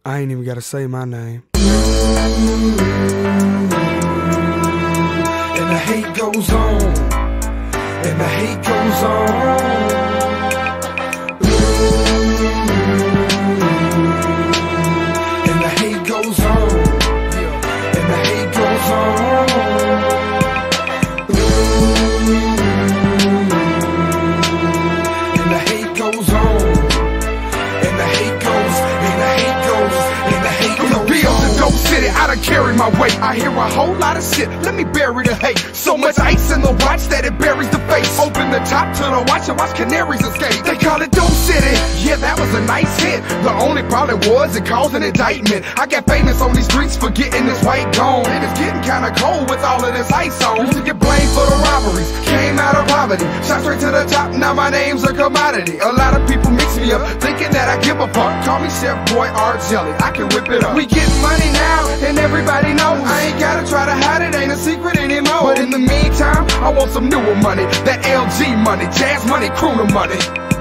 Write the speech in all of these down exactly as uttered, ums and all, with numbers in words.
I ain't even gotta say my name. And the hate goes on, and the hate goes on. And the hate goes on, and the hate goes on. And the hate goes on, and the hate goes, and the hate goes, and the hate goes on. Build the dope city, I done carry my weight. I hear a whole lot of shit, let me bury the hate. So much ice in the watch that it buries the face. Open the top to the watch and watch canaries escape. They call it Dope City, yeah, that was a nice hit. The only problem was it caused an indictment. I got famous on these streets for getting this white gone. And it's getting kinda cold with all of this ice on. Used to get blamed for the robberies, came out of poverty, shot straight to the top, now my name's a commodity. A lot of people mix me up, thinking that I give a fuck. Call me Chef Boy R. Jelly, I can whip it up. We get money now, and everybody knows. I ain't gotta try to hide it, ain't a secret anymore. But in the meantime, I want some newer money. That L G money, jazz money, crooner money.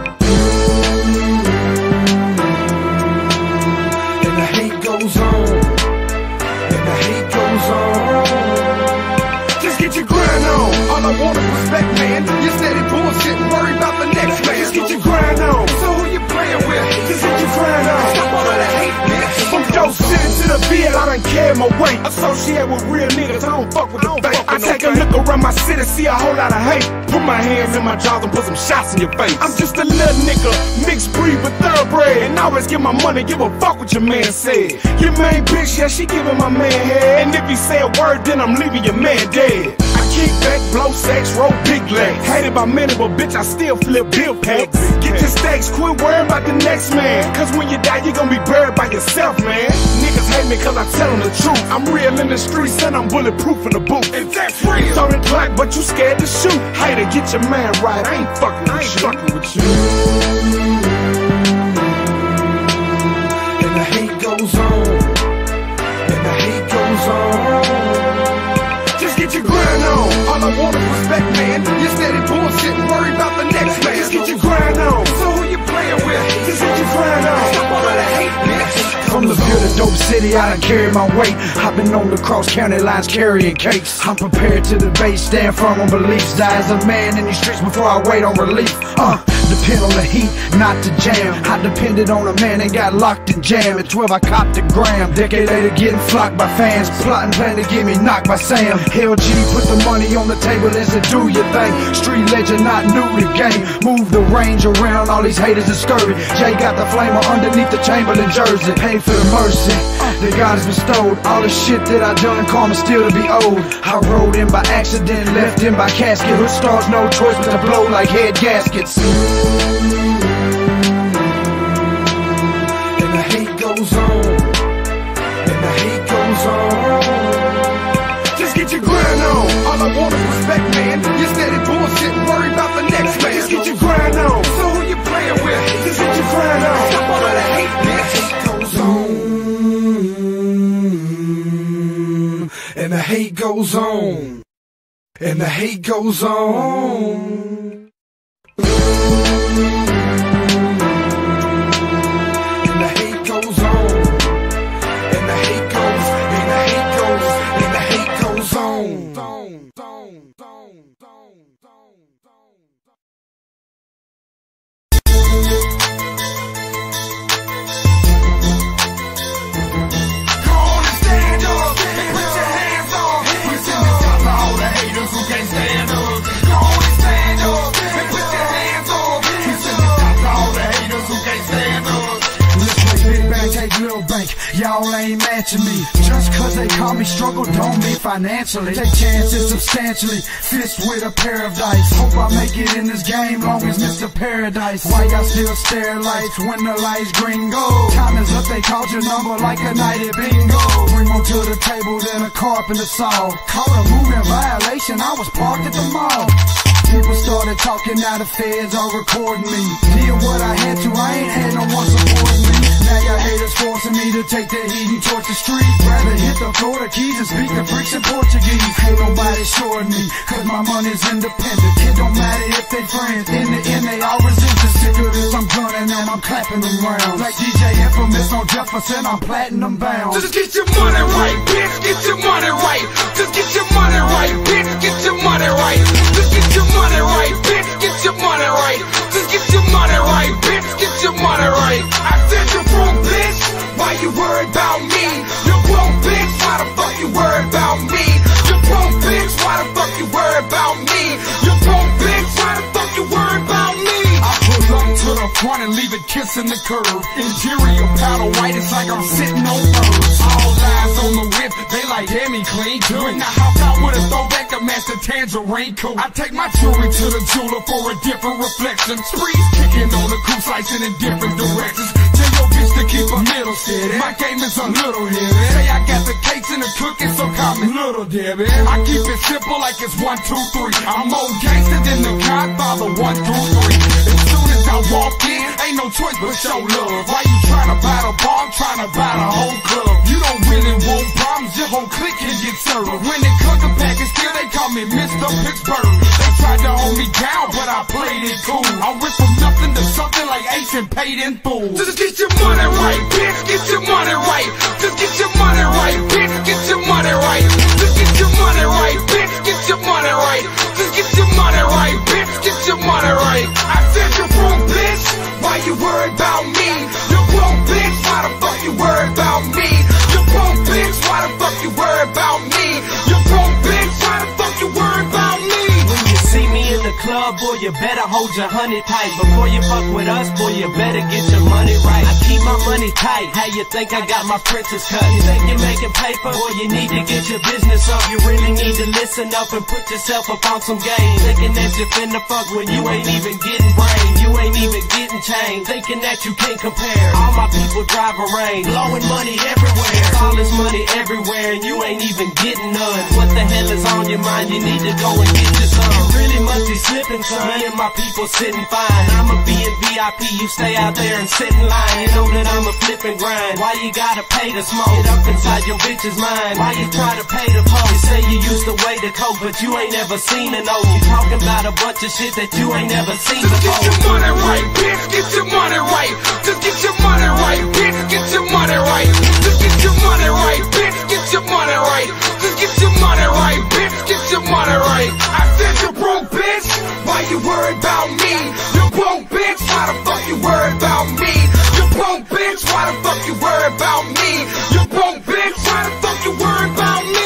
And the hate goes on, and the hate goes on. Just get your grind on, all I want is respect, man. You steady bullshitting, worry about the next man. Just get your grind on, so who you playing with? Just get your grind on, stop all of the hate, bitch. From Dope City to the Ville, I done carry my weight. Associate with real niggas, I don't fuck with the fake. I take a look around my city, see a whole lot of hate. Put my hands in my jaws and put some shots in your face. I'm just a little nigga, mixed breed with thoroughbred. And always get my money, give a fuck what your man said. Your main bitch, yeah, she giving my man head. And if he say a word, then I'm leaving your man dead. I kick back, blow sex, roll big legs. Hated by many, but bitch, I still flip bill packs. Get your stacks, quit worrying about the next man. Cause when you die, you gon' be buried by yourself, man. Niggas hate me cause I tell them the truth. I'm real in the streets and I'm bulletproof in the booth. And that's real. So the clock, but you scared to shoot. Hater, get your man right, I ain't fucking with I ain't you. Fucking with you. And the hate goes on, and the hate goes on. Just get your grind on, all I want is respect, man. You steady bullshitting, worry about the next man. Just get your grind on, so who you playing with? Just get your grind on, stop all of the hate, bitch. From the Ville to Dope City, I done carry my weight. I've been known to cross county lines carrying cakes. I'm prepared to debate, stand firm on beliefs. Die as a man in these streets before I wait on relief. Uh, depend on the heat, not the jam. I depended on a man and got locked in jam. At twelve I copped a gram. Decade later getting flocked by fans. Plotting, plan to get me knocked by Sam. L G put the money on the table and said do your thing. Street legend, not new to game. Move the range around, all these haters are scurvy. Jay got the flamer underneath the Chamberlain jersey. Paid for the mercy that God has bestowed. All the shit that I done, karma still to be owed. I rode in by accident, left in by casket. Hood stars, no choice but to blow like head gaskets. And the hate goes on, and the hate goes on. Just get your grind on, all I want is respect, man. You steady bullshitting, worry about the next man. Just get your grind on, so who you playing with? Just get your grind on, stop all of the hate, bitch. And the hate goes on, and the hate goes on. And the hate goes on, and the hate goes, and the hate goes, and the hate goes on. Y'all ain't matching me. Just cause they call me struggle don't mean financially. Take chances substantially, fist with a pair of dice. Hope I make it in this game long as Mister Paradise. Why y'all still stare lights when the lights green gold? Time is up, they called your number like a night at bingo. Bring more to the table than a carpenter saw. Caught a moving violation, I was parked at the mall. People started talking, now the feds are recording me. Did what I had to, I ain't had no one supporting me. Now y'all haters force forcing me to take the heat and torch the street. Rather hit the Florida Keys and speak the freaks in Portuguese. Ain't nobody short me, cause my money's independent. It don't matter if they friends, in the end they all resistance. Sick of this, I'm gunning them, I'm clapping them rounds. Like D J Infamous on Jefferson, I'm platinum bound. Just get your money right, bitch, get your money right. Just get your money right, bitch, get your money right. Just get your money right, bitch, get your money right. Just get your money right, bitch, get your money right. I said you broke, bitch, why you worried about me? You broke, bitch, why the fuck you worried about me? You broke, bitch, why the fuck you worried about me? You broke, bitch, why the fuck you worried about me? I pull up to the front and leave it kissing the curb. Interior powder white, it's like I'm sitting on birds. All eyes on the whip, they like, damn, he clean too. When I hop out with a throwback to match the tangerine coat, I take my jewelry to the jeweler for a different reflection. Sprees kicking on the coupe, slicing in different directions. Tell your bitch to keep a middle steady. My game is a little heavy. Say I got the cakes and the cookies, so call me Little Debbie. I keep it simple like it's one, two, three. I'm more gangster than the Godfather, one through three. As soon as I walk in, ain't no choice but show love. Why you tryna buy the bar? I'm tryna buy the whole club. You don't really want problems, your whole clique can get served. When it comes to package, still they call me Mister Pittsburgh. They tried to hold me down, but I played it cool. I went from nothing to something like Ace and paid in full. Just get your money right, bitch, get your money right. Just get your money right, bitch, get your money right. Just get your money right, bitch, get your money right. Just get your money right, bitch, get your money right. I said you broke, bitch, why you worried about me? You broke, bitch, why the fuck you worried about me? You broke, bitch, why the fuck you worried about me? You broke, bitch, why the fuck you worried about me? When you see me in the club, boy, you better hold your honey tight. Before you fuck with us, boy, you better get your money right. I keep my money tight. How you think I got my princess cut? You think you're making paper? Boy, you need to get your business up. You really need to listen up and put yourself up on some game. Thinking that you finna fuck when you ain't even getting brain. You ain't even getting change. Thinking that you can't compare. All my people drive a range, blowing money everywhere. All this money everywhere and you ain't even getting none. What the hell is on your mind? You need to go and get your some. You really must be slipping, son. Me and my people sitting fine. I'ma be in V I P, you stay out there and sit in line. You know that I'ma flip and grind. Why you gotta pay to smoke? Get up inside your bitch's mind. Why you try to pay to post? You say you used to weigh the coke, but you ain't never seen an old. You talking about a bunch of shit that you ain't never seen Just before. get your money right, bitch, get your money right. Just get your money right, bitch, get your money right. Just get your money right, bitch, get your money right. Just get your money right, bitch, get your money right. I said you broke, bitch, why you worried about me? You broke, bitch, why the fuck you worried about me? You broke, bitch, why the fuck you worried about me? You broke, bitch, why the fuck you worried about me?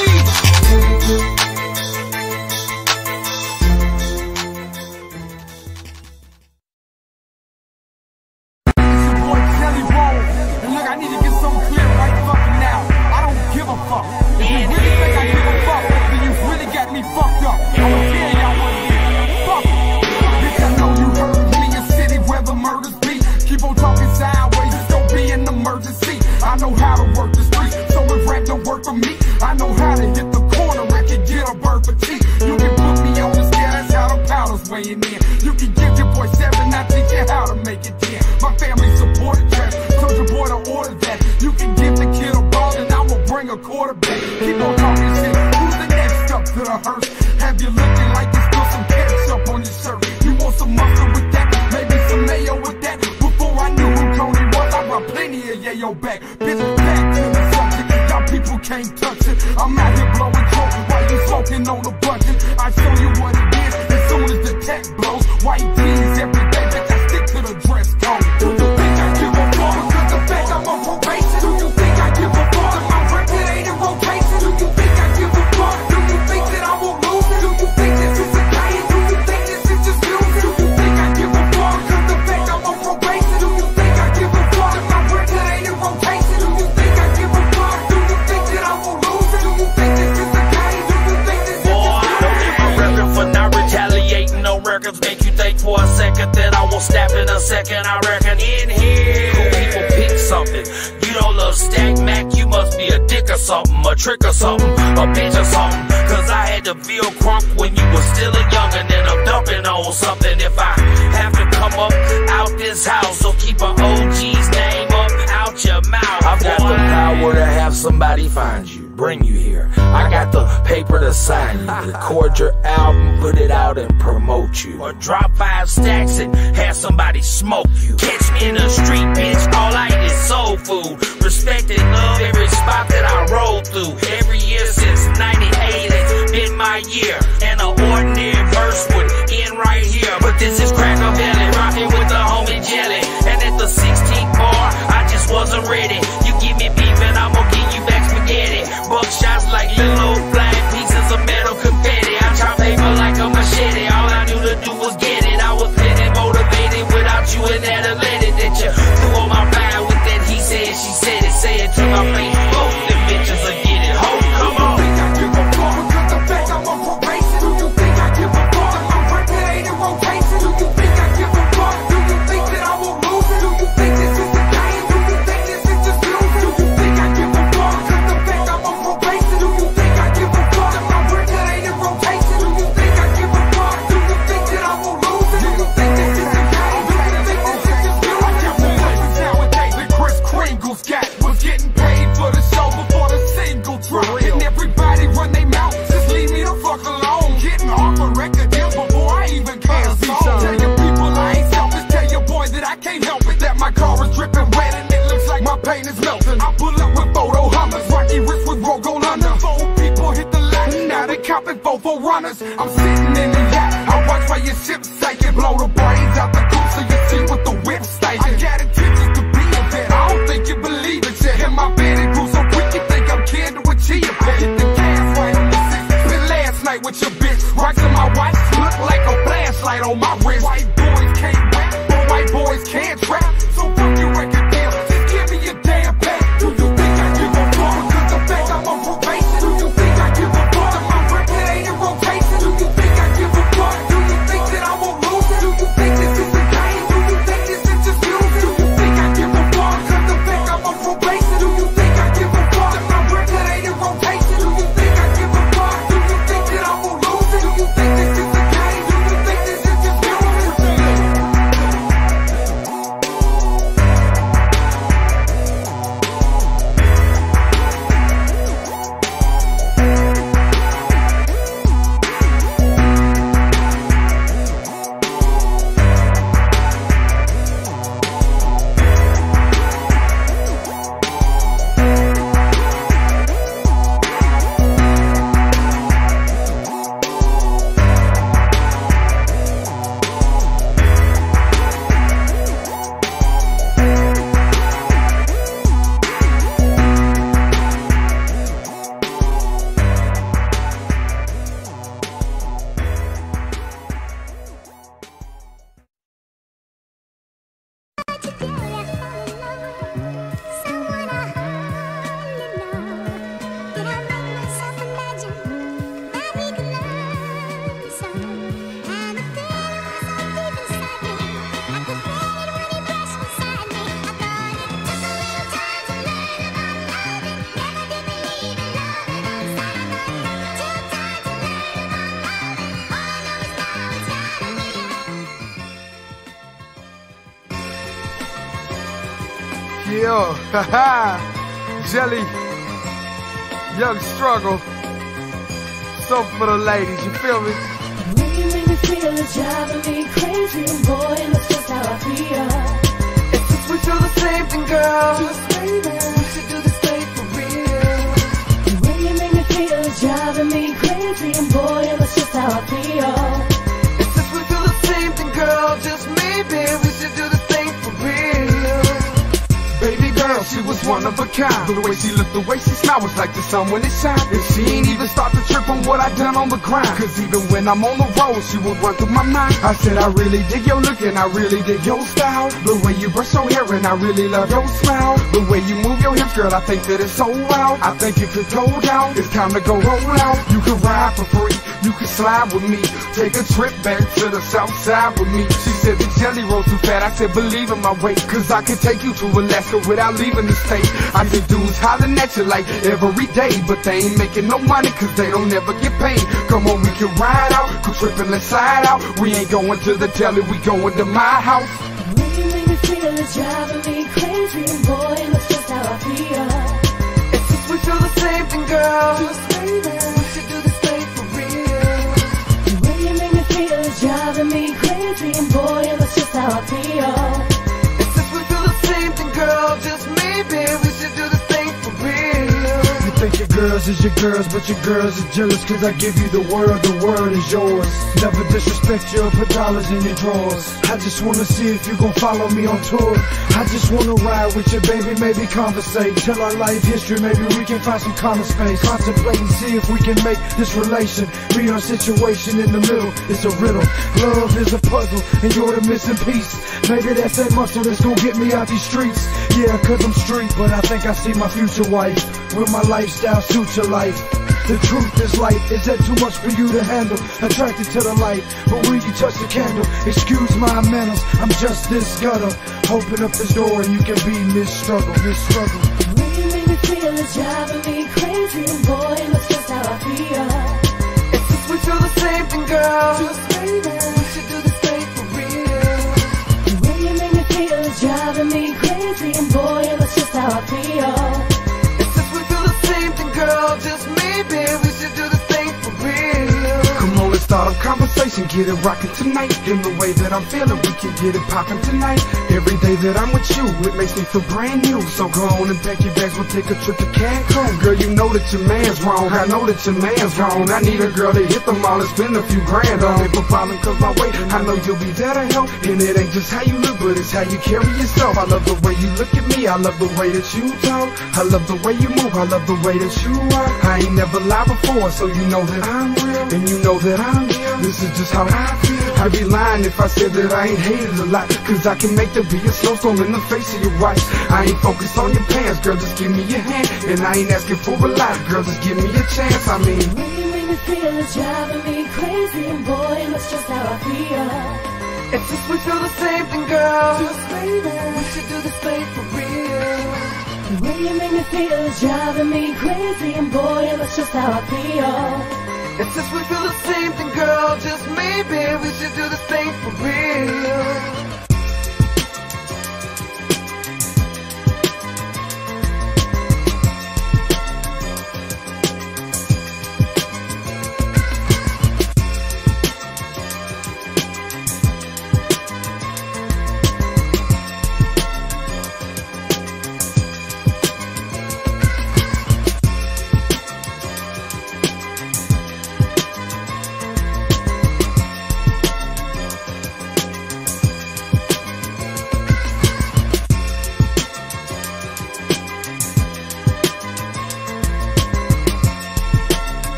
I need to get something clear right fucking now. I don't give a fuck. If you really think I give a fuck, then you really got me fucked up. I'ma tell y'all what it is. Fuck it. Bitch, I know you heard me, a city where the murders be. Keep on talking sideways, it's gonna be an emergency. I know how to work the streets, so if rap don't work for me, I know how to hit the corner, I can get a bird for tea. You can put me on the scale, that's how the powder's weighing in. You can give your boy seven, I teach you how to make it ten. My family supported trap, told your boy to order that. You can give the kid a ball and I will bring a quarterback. Keep on talking shit, who's the next up to the hearse? Have you looking like there's still some ketchup on your shirt? You want some mustard with that, maybe some mayo with that? Before I knew who Tony was, I brought plenty of yayo back. Bitch, back to the subject, y'all people can't touch it. I'm out here blowing coke while you smoking on the budget. I show you what it is as soon as the tech blows. White tees every day, bitch, I stick to the dress code. Do you think I give a fuck? Cause the fact I'm on probation. Do you think I give a fuck? My record ain't in rotation. Do you think I give a fuck? Do you think that I will lose? Do you think this is a game? Do you think this is just music? Do you think I give a fuck? Cause the fact I'm on probation. Do you think I give a fuck? My record ain't in rotation. Do you think I give a fuck? Do you think that I will lose? Do you think this is a game? Do you think this is just music? Boy, don't get my record for not retaliating. No records make you think for a second that I will snap in a second. I reckon in here, cool people pick something. You don't love Stack Mac, you must be a dick or something, a trick or something, a bitch or something. Cause I had to feel crunk when you were still a youngin', and I'm dumping on something. If I have to come up out this house, so keep an O G's name up out your mouth. I've got the power to have somebody find you, bring you here. I got the paper to sign you, record your album, put it out and promote you. Or drop five stacks and have somebody smoke you. Catch me in the street, bitch, all I eat is soul food. Respect and love every spot that I roll through. Every year since ninety-eight has been my year. And an ordinary verse would end right here. But this is Cracker Belly, rocking with the homie Jelly. And at the sixteenth bar, I just wasn't ready. You give me beef and I'm gonna give you back spaghetti. Buckshots like little flying pieces of metal confetti. I chop paper like a machete. All I knew to do was get it. I was feeling motivated without you and that elated that you threw on my vibe with that he said, she said it. Say it to my face. Both them bitches will get it. Ho, come on. Do you think I give a fuck? Because the fact I'm on probation. Do you think I give a fuck? My record ain't in rotation. Do you think I give a fuck? Do you think that I will lose it? Do you think this is a game? Do you think this is just music? Do you think I give a fuck? Because the fact I'm on probation. Do you think I give a fuck? My record ain't in rotation. Do you think I give a fuck? Do you think that I will lose it? Do you think this is a game? Do you think this is just music? I kept the places nowadays that Chris Kringle's got was getting paid for the show before the single drop. And everybody run their mouth, just leave me the fuck alone. Getting off a record deals before I even can a song. Tell your people I ain't selfish, tell your boy that I can't help it. That my car is dripping wet and it looks like my paint is melting. I pull up with photo hummers, rocky wrist with Rogo under. Four people hit the line, now they copping fofo runners. I'm sitting in the yacht, I watch while your ship sinking. Blow the brains out the coop so you see what the whip's stinking. I got intentions to be a vet, I don't think you believe it yet. In my bed it grew so quick you think I'm Ken with Chia Pet. Hit the gas right on the six. Spent last night with your bitch. Rocks on my watch look like a flashlight on my wrist. White boys can't rap, but white boys can't trap. So fuck your record deal, just give me a damn pack. Do you think I give a fuck? Because the fact I'm on probation. Do you think I give a fuck? My record ain't in rotation. Do you think I give a fuck? Do you think that I won't lose it? Do you think this is a game? Do you think this is just music? Do you think I give a fuck? Because the fact I'm on probation. Do you think I give a fuck? My record ain't in rotation. Do you think I give a fuck? Do you think that I won't lose it? Do you think this is a game? Do you think this is just music? Yeah, haha, Jelly, Young Struggle, something for the ladies, you feel me? When you make me feel it's driving me crazy, and boy, that's just how I feel. It's just we do the same thing, girl. Just baby, we should do this thing for real. When you make me feel it's driving me crazy, and boy, that's just how I feel. It's just we do the same thing, girl. Just maybe we should do this thing for real. Baby girl, she was one of a kind. The way she looked, the way she smiled was like the sun when it shines. And she ain't even start to trip on what I done on the grind. Cause even when I'm on the road, she would run through my mind. I said I really dig your look and I really dig your style. The way you brush your hair and I really love your smile. The way you move your hips, girl, I think that it's so wild. I think it could go down, it's time to go roll out. You can ride for free, you can slide with me. Take a trip back to the south side with me. She said the jelly roll too fat, I said believe in my weight. Cause I could take you to Alaska without leaving the state. I said dudes hollering at you like every day, but they ain't making no money cause they don't never get paid. Come on, we can ride out, go trippin', let's slide out. We ain't going to the telly, we going to my house. When you make me feel it's driving me crazy, and boy, that's just how I feel. girls is your girls, but your girls are jealous cause I give you the world, the world is yours. Never disrespect you or put dollars in your drawers. I just wanna see if you gon' follow me on tour. I just wanna ride with you, baby, maybe conversate. Tell our life history, maybe we can find some common space. Contemplate and see if we can make this relation. Read our situation in the middle, it's a riddle. Love is a puzzle, and you're the missing piece. Maybe that's that muscle that's gon' get me out these streets. Yeah, cause I'm street, but I think I see my future wife. Will my lifestyle suit your life? The truth is light, is that too much for you to handle? Attracted to the light, but will you touch the candle? Excuse my manners, I'm just this gutter. Open up this door and you can be Miss Struggle, Miss Struggle. The way you make me feel is driving me crazy, and boy, that's just how I feel. It's just we feel the same thing, girl. Just maybe we should do this thing for real. The way you make me feel is driving me crazy, and boy, that's just how I feel. It's just we feel the same thing, girl. Just maybe we should do this thing for real. Come on, let's start a conversation, get it rockin' tonight. In the way that I'm feeling, we can get it poppin' tonight. Every day that I'm with you, it makes me feel brand new. So go on and pack your bags, we'll take a trip to Cancun. Girl, you know that your man's wrong, I know that your man's wrong. I need a girl to hit them all and spend a few grand on it. For falling cause my way, I know you'll be there to help. And it ain't just how you look, but it's how you carry yourself. I love the way you look at me, I love the way that you talk. I love the way you move, I love the way that you are. I ain't never lied before, so you know that I'm real. And you know that I'm here, this is just how I feel. I'd be lying if I said that I ain't hated a lot, cause I can make the be a snowstorm in the face of your watch. I ain't focused on your pants, girl, just give me your hand. And I ain't asking for a lot, girl, just give me a chance. I mean, the way you make me feel is driving me crazy, and boy, that's just how I feel. It's just we feel the same thing, girl. Just maybe we should do this thing for real. The way you make me feel is driving me crazy, and boy, that's just how I feel. It's just we feel the same thing, girl. Just maybe we should do this thing for real.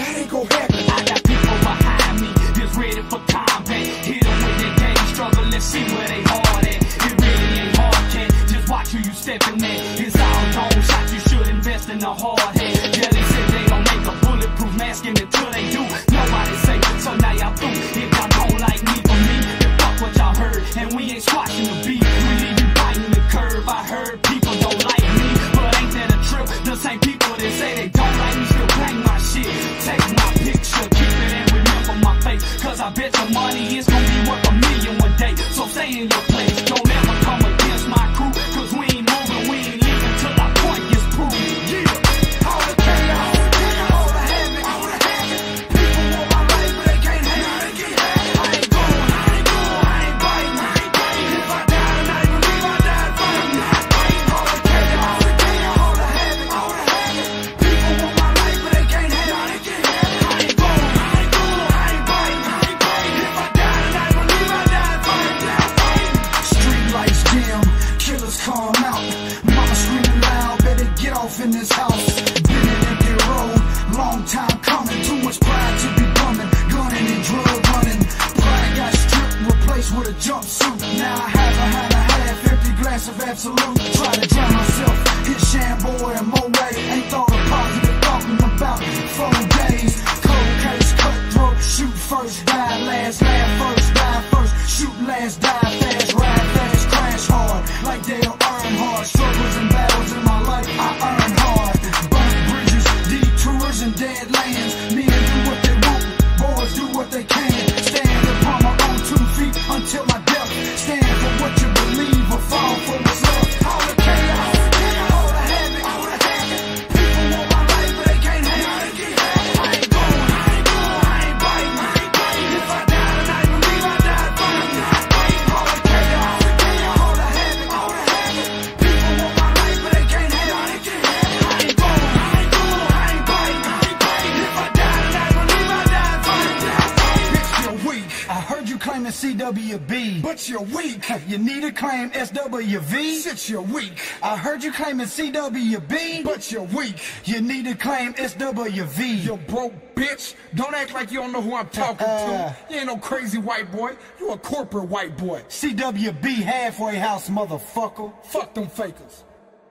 that ain't gon' happen. I got people behind me that's ready for combat. Hit them with their game struggle, let's see where they hard at. It really ain't hard, cat, just watch who you stepping at. It's all gone shots, you should invest in a hard head. Yeah, they said they don't make a bulletproof mask, and until they do, nobody say, so now y'all through. If y'all don't like me for me, then fuck what y'all heard. And we ain't squashing the beat, we leave you biting the curve. I heard people don't like me, but ain't that a trip? The same people that say they don't like me still bang my shit. Take my picture, keep it and remember my face, cause I bet your money is gonna be worth a million one day. So stay in your place, don't ever come against my crew, cause we ain't moving, we ain't leaving till our point gets proven. Yeah, All the chaos, all the havoc, all the havoc. People want my life, but they can't have it. They can't have it. I ain't going, I ain't going, I ain't biting, I ain't biting. If I die tonight, believe I died fighting. All the chaos, all the havoc, all the havoc. People want my life, but they can't have it. They can't have it. I ain't going, I ain't going, I ain't biting, I ain't biting. If I die tonight, believe I died fighting. Street lights dim, killers come out. Mama screaming loud, better get off in this house. Been an empty road, long time coming. Too much pride to be bumming, gunning and drug running. Pride got stripped, replaced with a jumpsuit. Now I have a had a half empty glass of Absolute. Try to drown myself, hit Shamboy and Moray. Ain't thought of positive thought in about four days. Cold case, cutthroat, shoot first, die last, laugh first, die first, shoot last, die fast, ride fast, crash hard, like Dale Earnhardt. Struggles and battles in my life, I earn hard. Burnt bridges, detours and dead lands. Men do what they want, boys do what they can. Stand upon my own two feet until my death. Stand for what you believe or fall for what's left. All the chaos, all the havoc, all the havoc. People want my life, but they can't have it. They can't have it. I ain't going, I ain't going, I ain't biting, I ain't biting. If I die tonight, believe I died fighting. All the chaos, all the havoc, all the havoc. People want my life, but they can't have it. They can't have it. I ain't going, I ain't going, I ain't biting, I ain't biting. If I die tonight, believe I died fighting. Bitch, you're weak, I heard you claiming C W B, but you're weak. you need to claim S W V. Shit, you're weak, I heard you claiming C W B, but you're weak. you need to claim S W V. You broke bitch. Don't act like you don't know who I'm talking to. You ain't no crazy white boy. You a corporate white boy. C W B halfway house motherfucker. Fuck them fakers.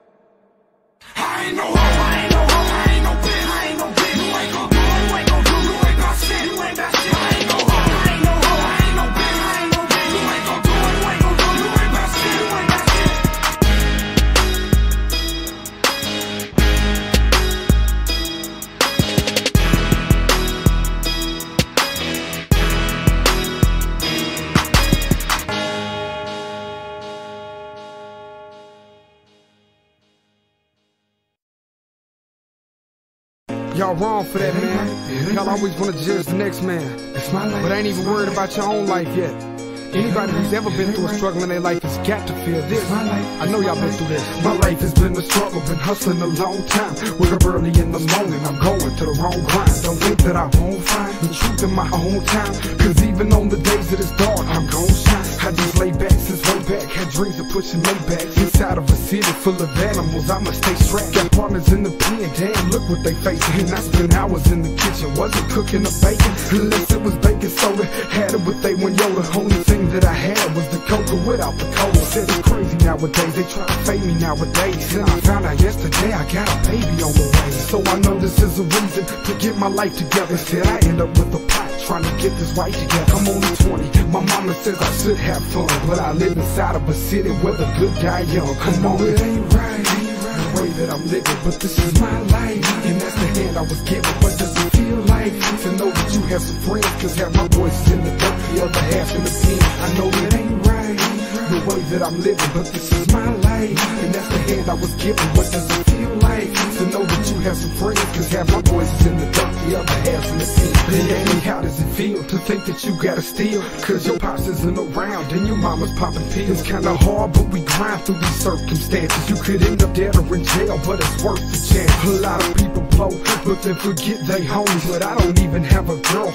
I ain't no hoe, I ain't no hoe, I ain't no bitch, I ain't no bitch. You ain't gon' do, you ain't gon' do, you ain't got shit, you ain't got shit. I ain't no hoe, I ain't no hoe, I ain't no bitch, I ain't no bitch. You ain't gon' do, you ain't gon' do, you ain't got shit, you ain't got shit. Y'all wrong for that, man. Y'all always want to judge the next man, but ain't even worried about your own life yet. Anybody who's ever been through a struggle in their life has got to feel this. I know y'all been through this. My life has been a struggle, been hustling a long time. Wake up early in the morning, I'm going to the wrong grind. Don't think that I won't find the truth in my own time, cause even on the days that it's dark, I'm gon' shine. I just lay back since way back, had dreams of pushing Maybachs inside of a city full of animals. I'ma stay strapped. Got partners in the pen, damn, look what they facing. And I spent hours in the kitchen, wasn't cooking or baking, unless it was baking soda. Had it with they one Yoda. Only thing that I had was the coca without the cola. Said it's crazy nowadays, they try to fade me nowadays. And I found out yesterday I got a baby on the way. So I know this is a reason to get my life together. Said I end up with a pot, trying to get this right together. I'm only twenty, my mama says I should have fun, but I live inside of a city where the good die young. Come on, it ain't right, the way that I'm living, but this is my life, and that's the hand I was given. What does it feel like to know that you have some friends? Cause half my voice in the dirt, the other half in the pen. I know it ain't right, the way that I'm living, but this is my life, and that's the hand I was given. What does it feel like to know that you have some friends? Cause half my voice is in the dirt, the other half in the pen. Hey, how does it feel to think that you gotta steal? Cause your pops isn't around and your mama's popping pills. It's kinda hard, but we grind through these circumstances. You could end up dead or in jail, but it's worth the chance. A lot of people blow, but then forget they homies. But I don't even have a girlfriend.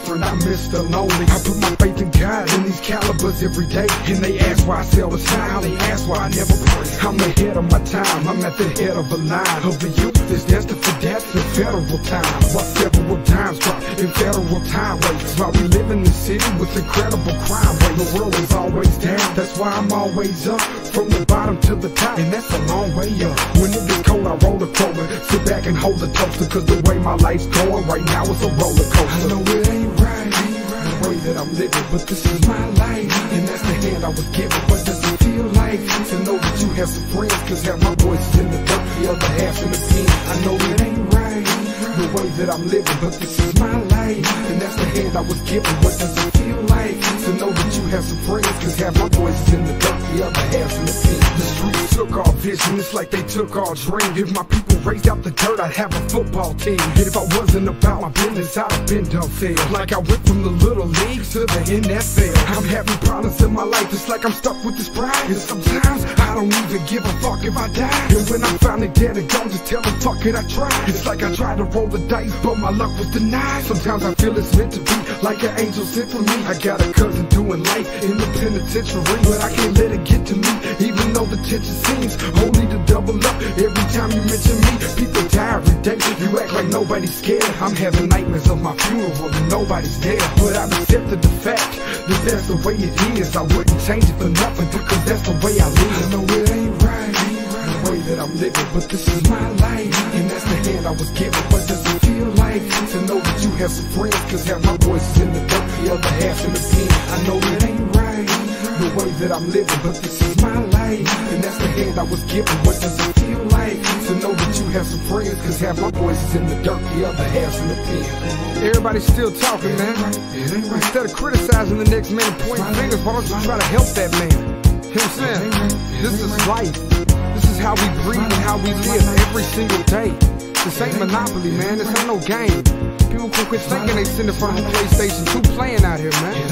different, I'm Mister Lonely. I put my faith in God in these calibers every day. And they ask why I sell the sound, they ask why I never pray. I'm ahead of my time, I'm at the head of a line of the youth that's destined for death in federal time. While several times drop in federal time rates, while we live in the city with incredible crime rate. The world is always down, that's why I'm always up. From the bottom to the top, and that's a long way up. When it gets cold, I roll a cola, sit back and hold the toaster, cause the way my life's going right now is a roller coaster. I know it ain't right, the way that I'm living, but this is my life, and that's the hand I was given. What does it feel like to know that you have some friends? Cause half my boys is in the dirt, the other half in the pen. I know it ain't right, the way that I'm living, but this is my life, and that's the hand I was given. What does it feel like to know that you have some friends? Cause half my boys is in the dirt, the other half in the pen. The streets took our vision, it's like they took our dream. If my people raised out the dirt, I'd have a football team. And if I wasn't about my business, I'd have been done fail. Like I went from the little leagues to the N F L. I'm having problems in my life, it's like I'm stuck with this pride. And sometimes I don't even give a fuck if I die. And when I'm finally dead and gone, just tell them fuck it, I tried. It's like I tried to roll the dice, but my luck was denied. Sometimes I feel it's meant to be, like an angel sent for me. I got a cousin doing life in the penitentiary, but I can't let it get to me, even though the tension seems only to double up. Every time you mention me, people die every day. You act like nobody's scared. I'm having nightmares of my funeral and nobody's there. But I've accepted the fact that that's the way it is. I wouldn't change it for nothing, because that's the way I live. I know it ain't right, the way that I'm living, but this is my life, and that's the hand I was given. What does it feel like to know that you have some friends? Cause half my boys is in the dirt, the other half in the pen. I know it ain't right, the way that I'm living, but this is my life, and that's the hand I was given. What does it feel like to know that you have some friends? Cause half my boys is in the dirt, the other half's in the pen. Everybody's still talking, man. Instead of criticizing the next man and pointing fingers, why don't you try to help that man? You know what I'm saying? This is life. This is how we breathe and how we live every single day. This ain't Monopoly, man. This ain't no game. People can quit thinking they sit in front of a PlayStation two playing out here,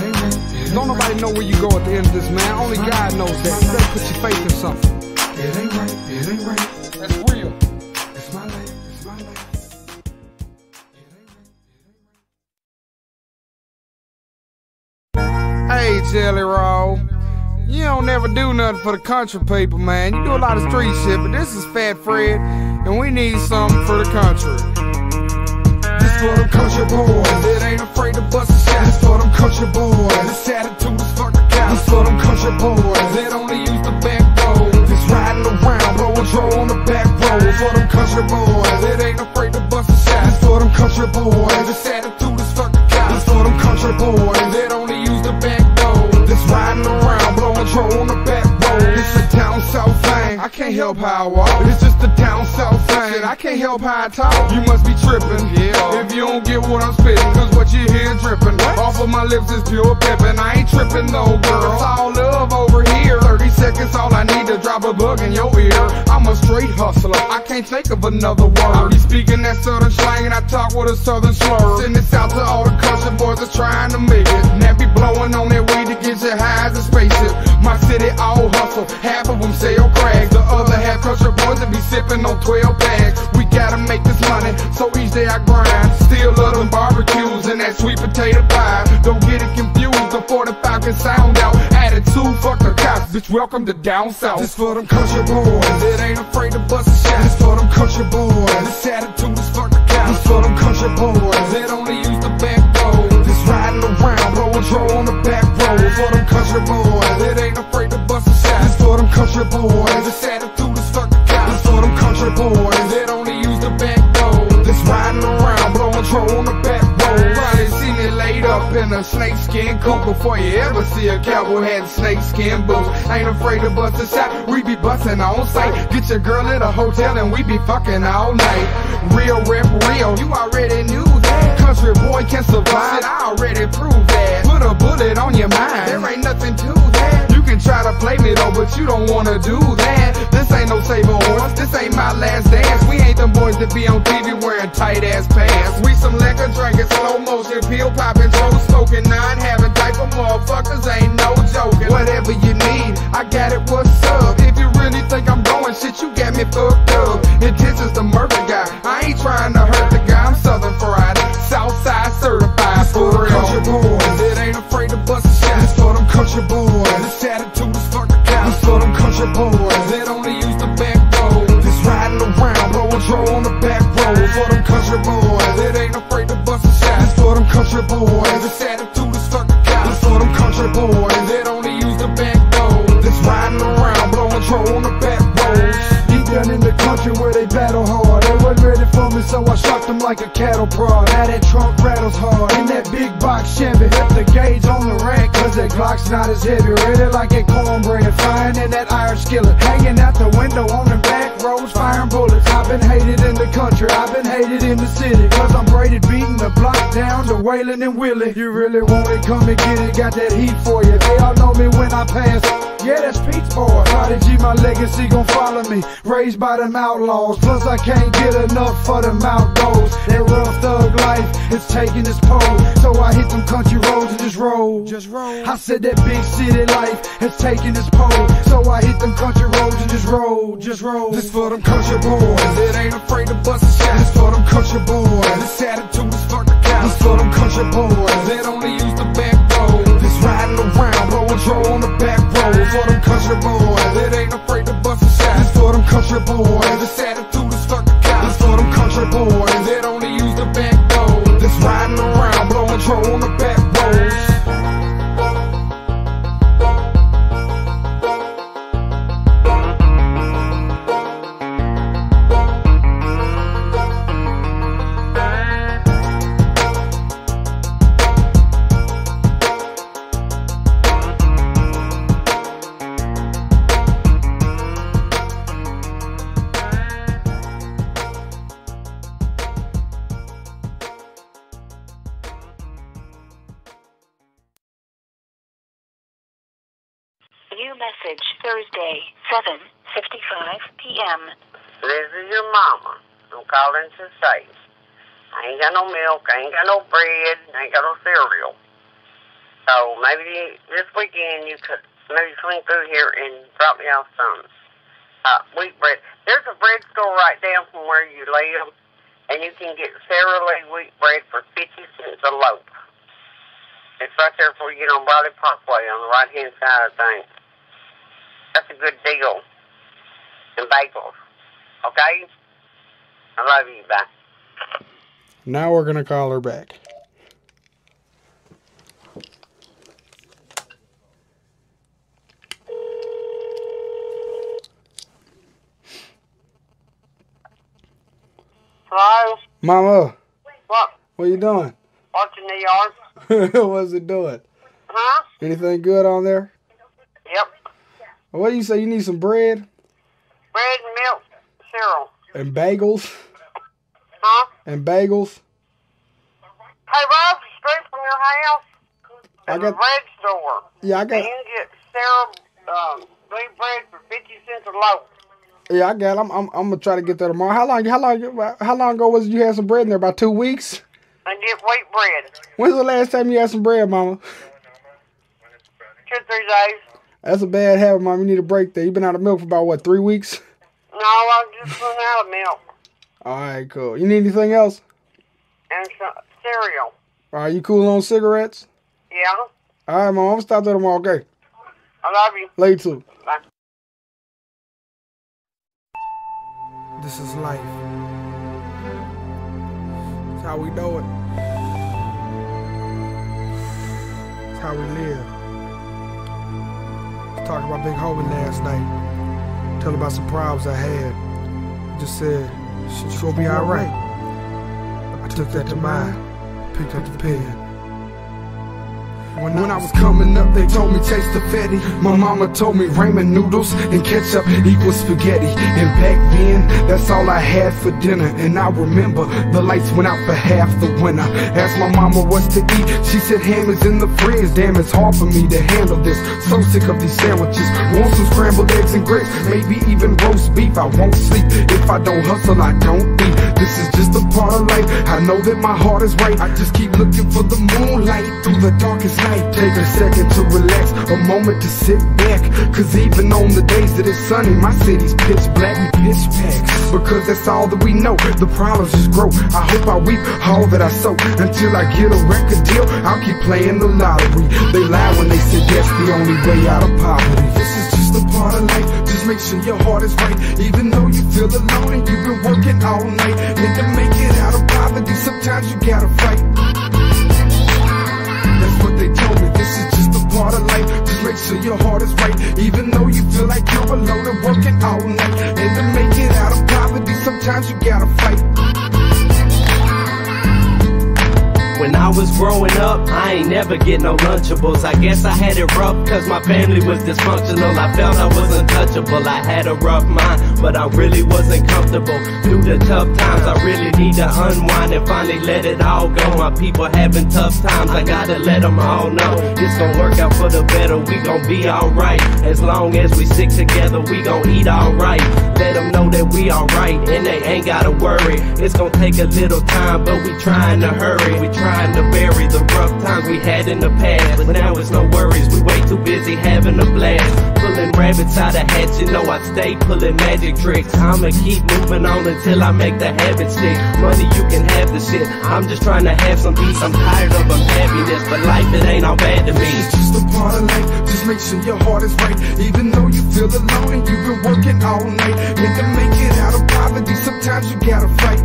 man. Don't nobody know where you go at the end of this, man. Only God knows that. You better put your faith in something. It ain't right, it ain't right. That's real. It's my life, it's my life. Hey, Jelly Roll. You don't never do nothing for the country people, man. You do a lot of street shit, but this is Fat Fred, and we need something for the country. This for them country boys that ain't afraid to bust a shot. This for them country boys, this attitude is fuck the cow. This for them country boys that only use the back door. This riding around, blowing draw on the back road. For them country boys that ain't afraid to bust a shot. This for them country boys, this attitude is fuck the cow. This for them country boys that only use the back door. This riding around, blowing draw on the back road. It's a down south thing, I can't help how I walk. It's just a down south thing, I can't help how I talk. You must be tripping, yeah, if you don't get what I'm spitting. Cause what you hear dripping off of my lips is pure pippin'. I ain't tripping no girl, it's all love over here. Thirty seconds all I need to drop a bug in your ear. I'm a straight hustler, I can't think of another word. I be speaking that southern slang and I talk with a southern slur. Send this out to all the country boys that's trying to make it. And that be blowing on their way to get your high as a spaceship. My city all hustle, half of them sell crack. The other half country boys that be sipping on twelve bags. We gotta make this money, so each day I grind. Still love them barbecues and that sweet potato pie. Don't get it confused, the forty-five can sound out. Attitude, fuck the cops, bitch, welcome to down south. This for them country boys that ain't afraid to bust a shot. This for them country boys, this attitude is fuck the cops. This for them country boys that only use the back door. This riding around, blowing draw on the back road. For them country boys that ain't afraid to bust a shot. This for them country boys, this attitude is fuck the cops. This for them country boys that only use the back door. This riding around, blowing draw on the back road. Probably see me laid up in a snakeskin coat before you ever see a cowboy hat and snakeskin boots. Ain't afraid to bust a shot, we be bustin' on sight. Get your girl at a hotel and we be fucking all night. Real rep real, you already knew that. Country boy can survive, I already proved that. Put a bullet on your mind, there ain't nothing to that. You can try to play me though, but you don't wanna do that. This ain't no saber horse, this ain't my last dance. We ain't them boys that be on T V wearing tight ass pants. We some liquor drinking, slow motion, pill popping, throw smoking, nine having type of motherfuckers, ain't no joking. Whatever you need, I got it, what's up? If you really think I'm going shit, you got me fucked up. Intentions to murder guy, I ain't trying to hurt the guy, I'm Southern fried, Southside certified for real. country boys. This attitude is fuck the cops. This for them country boys that only use the back door. This riding around, blowing troll on the back roads. Deep down in the country where they battle hard. They wasn't ready for me, so I shocked them like a cattle prod. Now that trunk rattles hard. In that big box Chevy, left the gauge on the rack, cause that Glock's not as heavy. Ready like a cornbread, frying in that iron skillet. Hanging out the window on the back roads, firing bullets. I've been hated in the country, I've been hated in the city, cause I'm braided, beating the block down to Waylon and Willie. You really want it, come and get it, got that heat for you. They all know me when I pass. Yeah, that's Pete's boy. Prodigy, my legacy gon' follow me. Raised by them outlaws. Plus I can't get enough for them outdoors. That rough thug life is taking its toll. So I hit them country roads and just roll. Just roll. I said that big city life has taken its toll. So I hit them country roads and just roll. Just roll. This for them country boys that ain't afraid to bust a shot. This for them country boys. This attitude is fuck the cops. This for them country boys that only use the back door. This riding around, blowing troll on the back road. For them country boys that ain't afraid to bust a shot. This for them country boys. This attitude is fuck the cops. This for them country boys that only use the back door. This riding around, blowing troll on the back roads. New message, Thursday, seven fifty-five p m This is your mama. I'm calling to say, I ain't got no milk, I ain't got no bread, I ain't got no cereal. So maybe this weekend you could maybe swing through here and drop me off some uh, wheat bread. There's a bread store right down from where you live, and you can get Sara Lee wheat bread for fifty cents a loaf. It's right there before you get on Bradley Parkway on the right-hand side of things. That's a good deal. And bagels. Okay? I love you. Bye. Now we're going to call her back. Hello? Mama, What? what you doing? Watching the yard? What's it doing? Huh? Anything good on there? Yep. What do you say? You need some bread? Bread and milk, cereal. And bagels? Huh? And bagels? Hey, Rob, straight from your house, I there's got- a bread store. Yeah, I And got. you can get Sara um, wheat bread for fifty cents a loaf. Yeah, I got. I'm. I'm. I'm gonna try to get there tomorrow. How long? How long? How long ago was it you had some bread in there? About two weeks. And get wheat bread. When's the last time you had some bread, Mama? Two, three days. That's a bad habit, Mom. You need a break there. You been out of milk for about what? Three weeks. No, I just run out of milk. All right, cool. You need anything else? And some cereal. Are you cool on cigarettes? Yeah? All right, Mom. I'm gonna stop there tomorrow. Okay. I love you. Late too. Bye. This is life. It's how we know it. It's how we live. I was talking about Big Homie last night. Telling about some problems I had. Just said, shit, you gonna be alright. I took that to mind. Picked up the pen. When I was coming up, they told me taste the fatty. My mama told me ramen noodles and ketchup equals spaghetti. And back then, that's all I had for dinner. And I remember the lights went out for half the winter. Asked my mama what's to eat. She said ham is in the fridge. Damn, it's hard for me to handle this. So sick of these sandwiches. Want some scrambled eggs and grits, maybe even roast beef. I won't sleep if I don't hustle. I don't eat. This is just a part of life. I know that my heart is right. I just keep looking for the moonlight through the darkest night. Take a second to relax, a moment to sit back. Cause even on the days that it's sunny, my city's pitch black and pitch packed. Because that's all that we know, the problems just grow. I hope I reap all that I sow. Until I get a record deal, I'll keep playing the lottery. They lie when they say that's the only way out of poverty. This is just a part of life, just make sure your heart is right. Even though you feel alone and you've been working all night. And to make it out of poverty, sometimes you gotta fight. sometimes you gotta fight. When I was growing up, I ain't never get no Lunchables. I guess I had it rough cause my family was dysfunctional. I felt I was untouchable. I had a rough mind, but I really wasn't comfortable. Through the tough times, I really need to unwind and finally let it all go. My people having tough times, I gotta let them all know it's gonna work out for the better. We gon' be alright. As long as we stick together, we gon' eat alright. Let them know that we alright and they ain't gotta worry. It's gonna take a little time, but we trying to hurry. We trying to bury the rough times we had in the past, but now it's no worries. We way too busy having a blast, pulling rabbits out of hats. You know I stay pulling magic tricks. I'ma keep moving on until I make the habit stick. Money, you can have the shit. I'm just trying to have some peace. I'm tired of unhappiness, but life, it ain't all bad to me. It's just a part of life. Just make sure your heart is right. Even though you feel alone and you've been working all night, and to make it out of poverty, sometimes you gotta fight.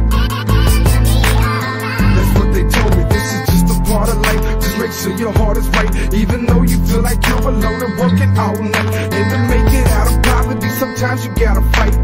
That's what they told me. This is just a part of life. Just make sure your heart is right. Even though you feel like you're alone and working all night, and to make it out of poverty, sometimes you gotta fight.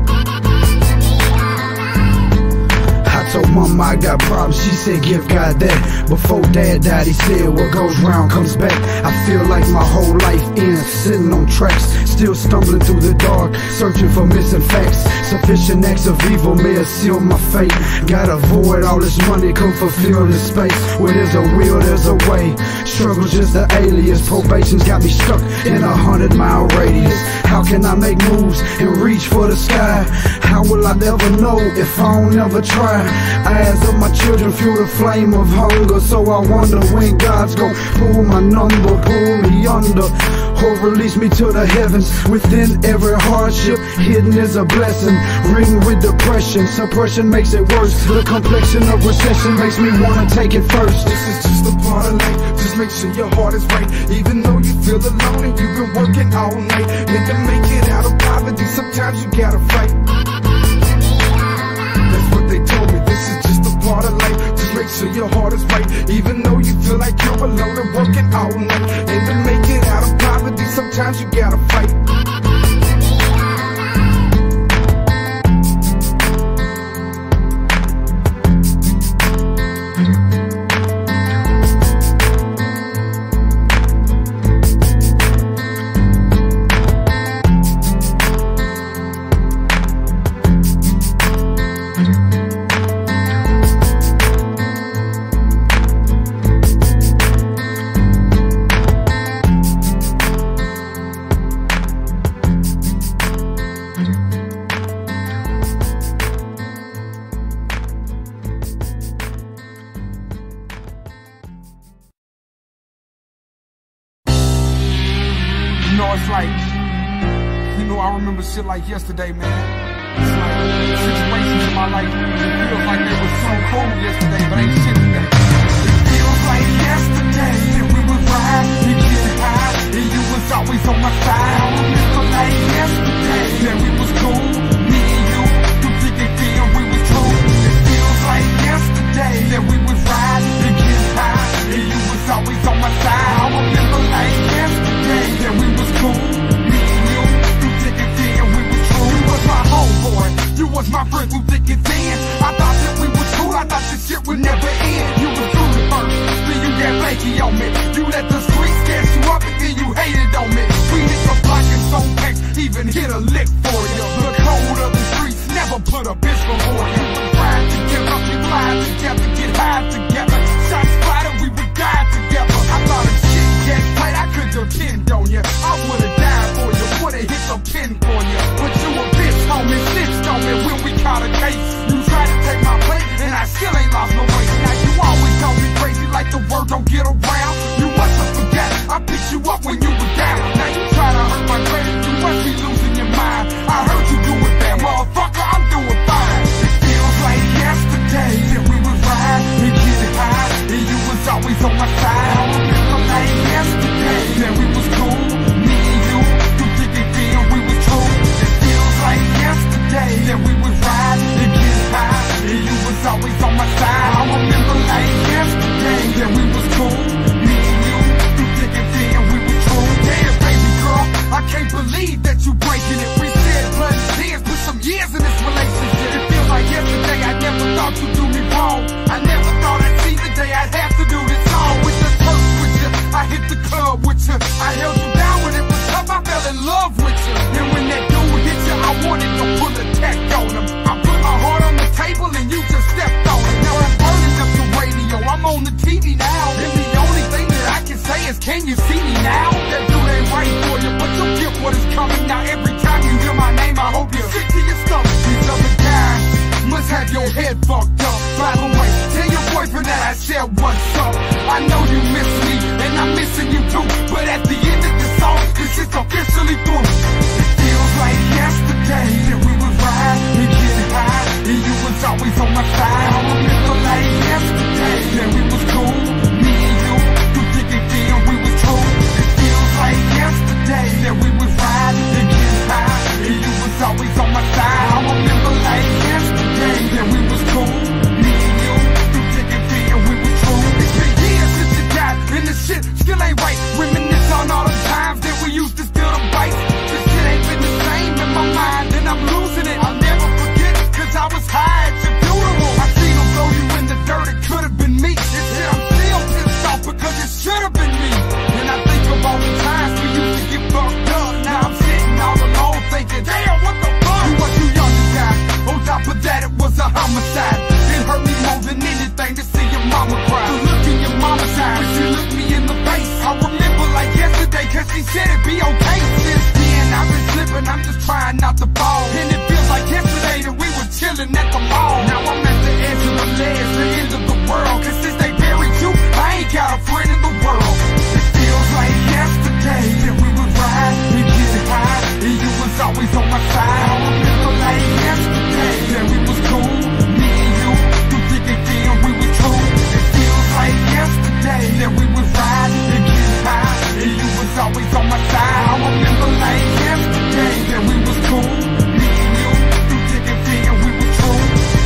I told mama I got problems, she said give God that. Before dad died, he said what goes round comes back. I feel like my whole life ends sitting on tracks, still stumbling through the dark, searching for missing facts. Sufficient acts of evil may have sealed my fate. Gotta avoid all this money, come fulfill this space. Where there's a will, there's a way. Struggle's just an alias, probation's got me stuck in a hundred mile radius. How can I make moves and reach for the sky? How will I ever know if I don't ever try? Eyes of my children fuel the flame of hunger, so I wonder when God's gon' pull my number, pull me under, or release me to the heavens. Within every hardship, hidden is a blessing. Ring with depression, suppression makes it worse. The complexion of recession makes me wanna take it first. This is just a part of life. Just make sure your heart is right. Even though you feel alone and you've been working all night, and to make it out of poverty, sometimes you gotta fight. That's what they told me. This is just a part of life. Just make sure your heart is right. Even though you feel like you're alone and working all night, and to make it out of poverty, sometimes you gotta fight. Shit like yesterday, man. It's like situations in my life. It feels like they were so cold yesterday, but ain't shit today. It feels like yesterday that we was riding and getting high, and you was always on my side. I remember like yesterday that we was cool, me and you, through thick and thin, we was true. It feels like yesterday that we was riding and getting high, and you was always on my side. I remember like yesterday that we was cool. My homeboy, you was my friend through thick and thin. I thought that we was cool, I thought this shit would never end. You was through the first, then you got flaky on me. You let the streets gas you up and then you hated on me. We hit the block and so packs, even hit a lick for you. The code of the streets never put a bitch before you. Ride together, we fly together, get high together. Shots fired and we would die together. I thought if shit got tight, I could depend on you. I would've died for you, would've hit the pin for you. But you a on me, snitched on me when we caught a case. You tried to take my place, and I still ain't lost no weight. Now you always call me crazy like the word don't get around. can you see me now? That dude ain't right for you, but you'll get what is coming. Now every time you hear my name, I hope you're sick to your stomach. These other guys must have your head fucked up. By the way, tell your boyfriend that I said what's up. I know you miss me, and I'm missing you too. But at the end of the song, this is officially through. It feels like yesterday that we was riding and getting high, and you was always on my side. I remember like yesterday that we was cool, me and you, through thick and thin, we was true. It feels like yesterday that we was riding and getting high, and you was always on my side. I remember like yesterday that we was cool, me and you, through thick and thin, we was true. It's been years since you died, and this shit still ain't right. Reminisce on all the times that we used to steal the bikes. This shit ain't been the same in my mind, and I'm losing it. I'll never forget it, cause I was high at your funeral. I seen them throw you in the dirt, it could've been me. This shit I'm still pissed off because it should've been me. And I think of all the times we used to get fucked up. Now I'm sitting all alone thinking, damn, what the fuck? You were too young to die. On top of that, it was a homicide. It hurt me more than anything to see your mama cry. The look in your mama's eyes when she looked me in the face, I remember like yesterday, cause she said it'd be okay. Since then, I've been slipping, I'm just trying not to fall. And it feels like yesterday that we were chilling at the mall. Now I'm at the edge of the ledge, the end of the world. Cause since they buried you, I ain't got a friend in the world. It feels like yesterday that we was riding and getting high, and you was always on my side. I remember like yesterday that we was cool, me and you, through thick and thin, we was true. It feels like yesterday that we was riding and getting high, and you was always on my side. I remember like yesterday that we was cool, me and you, through thick and thin, we was true.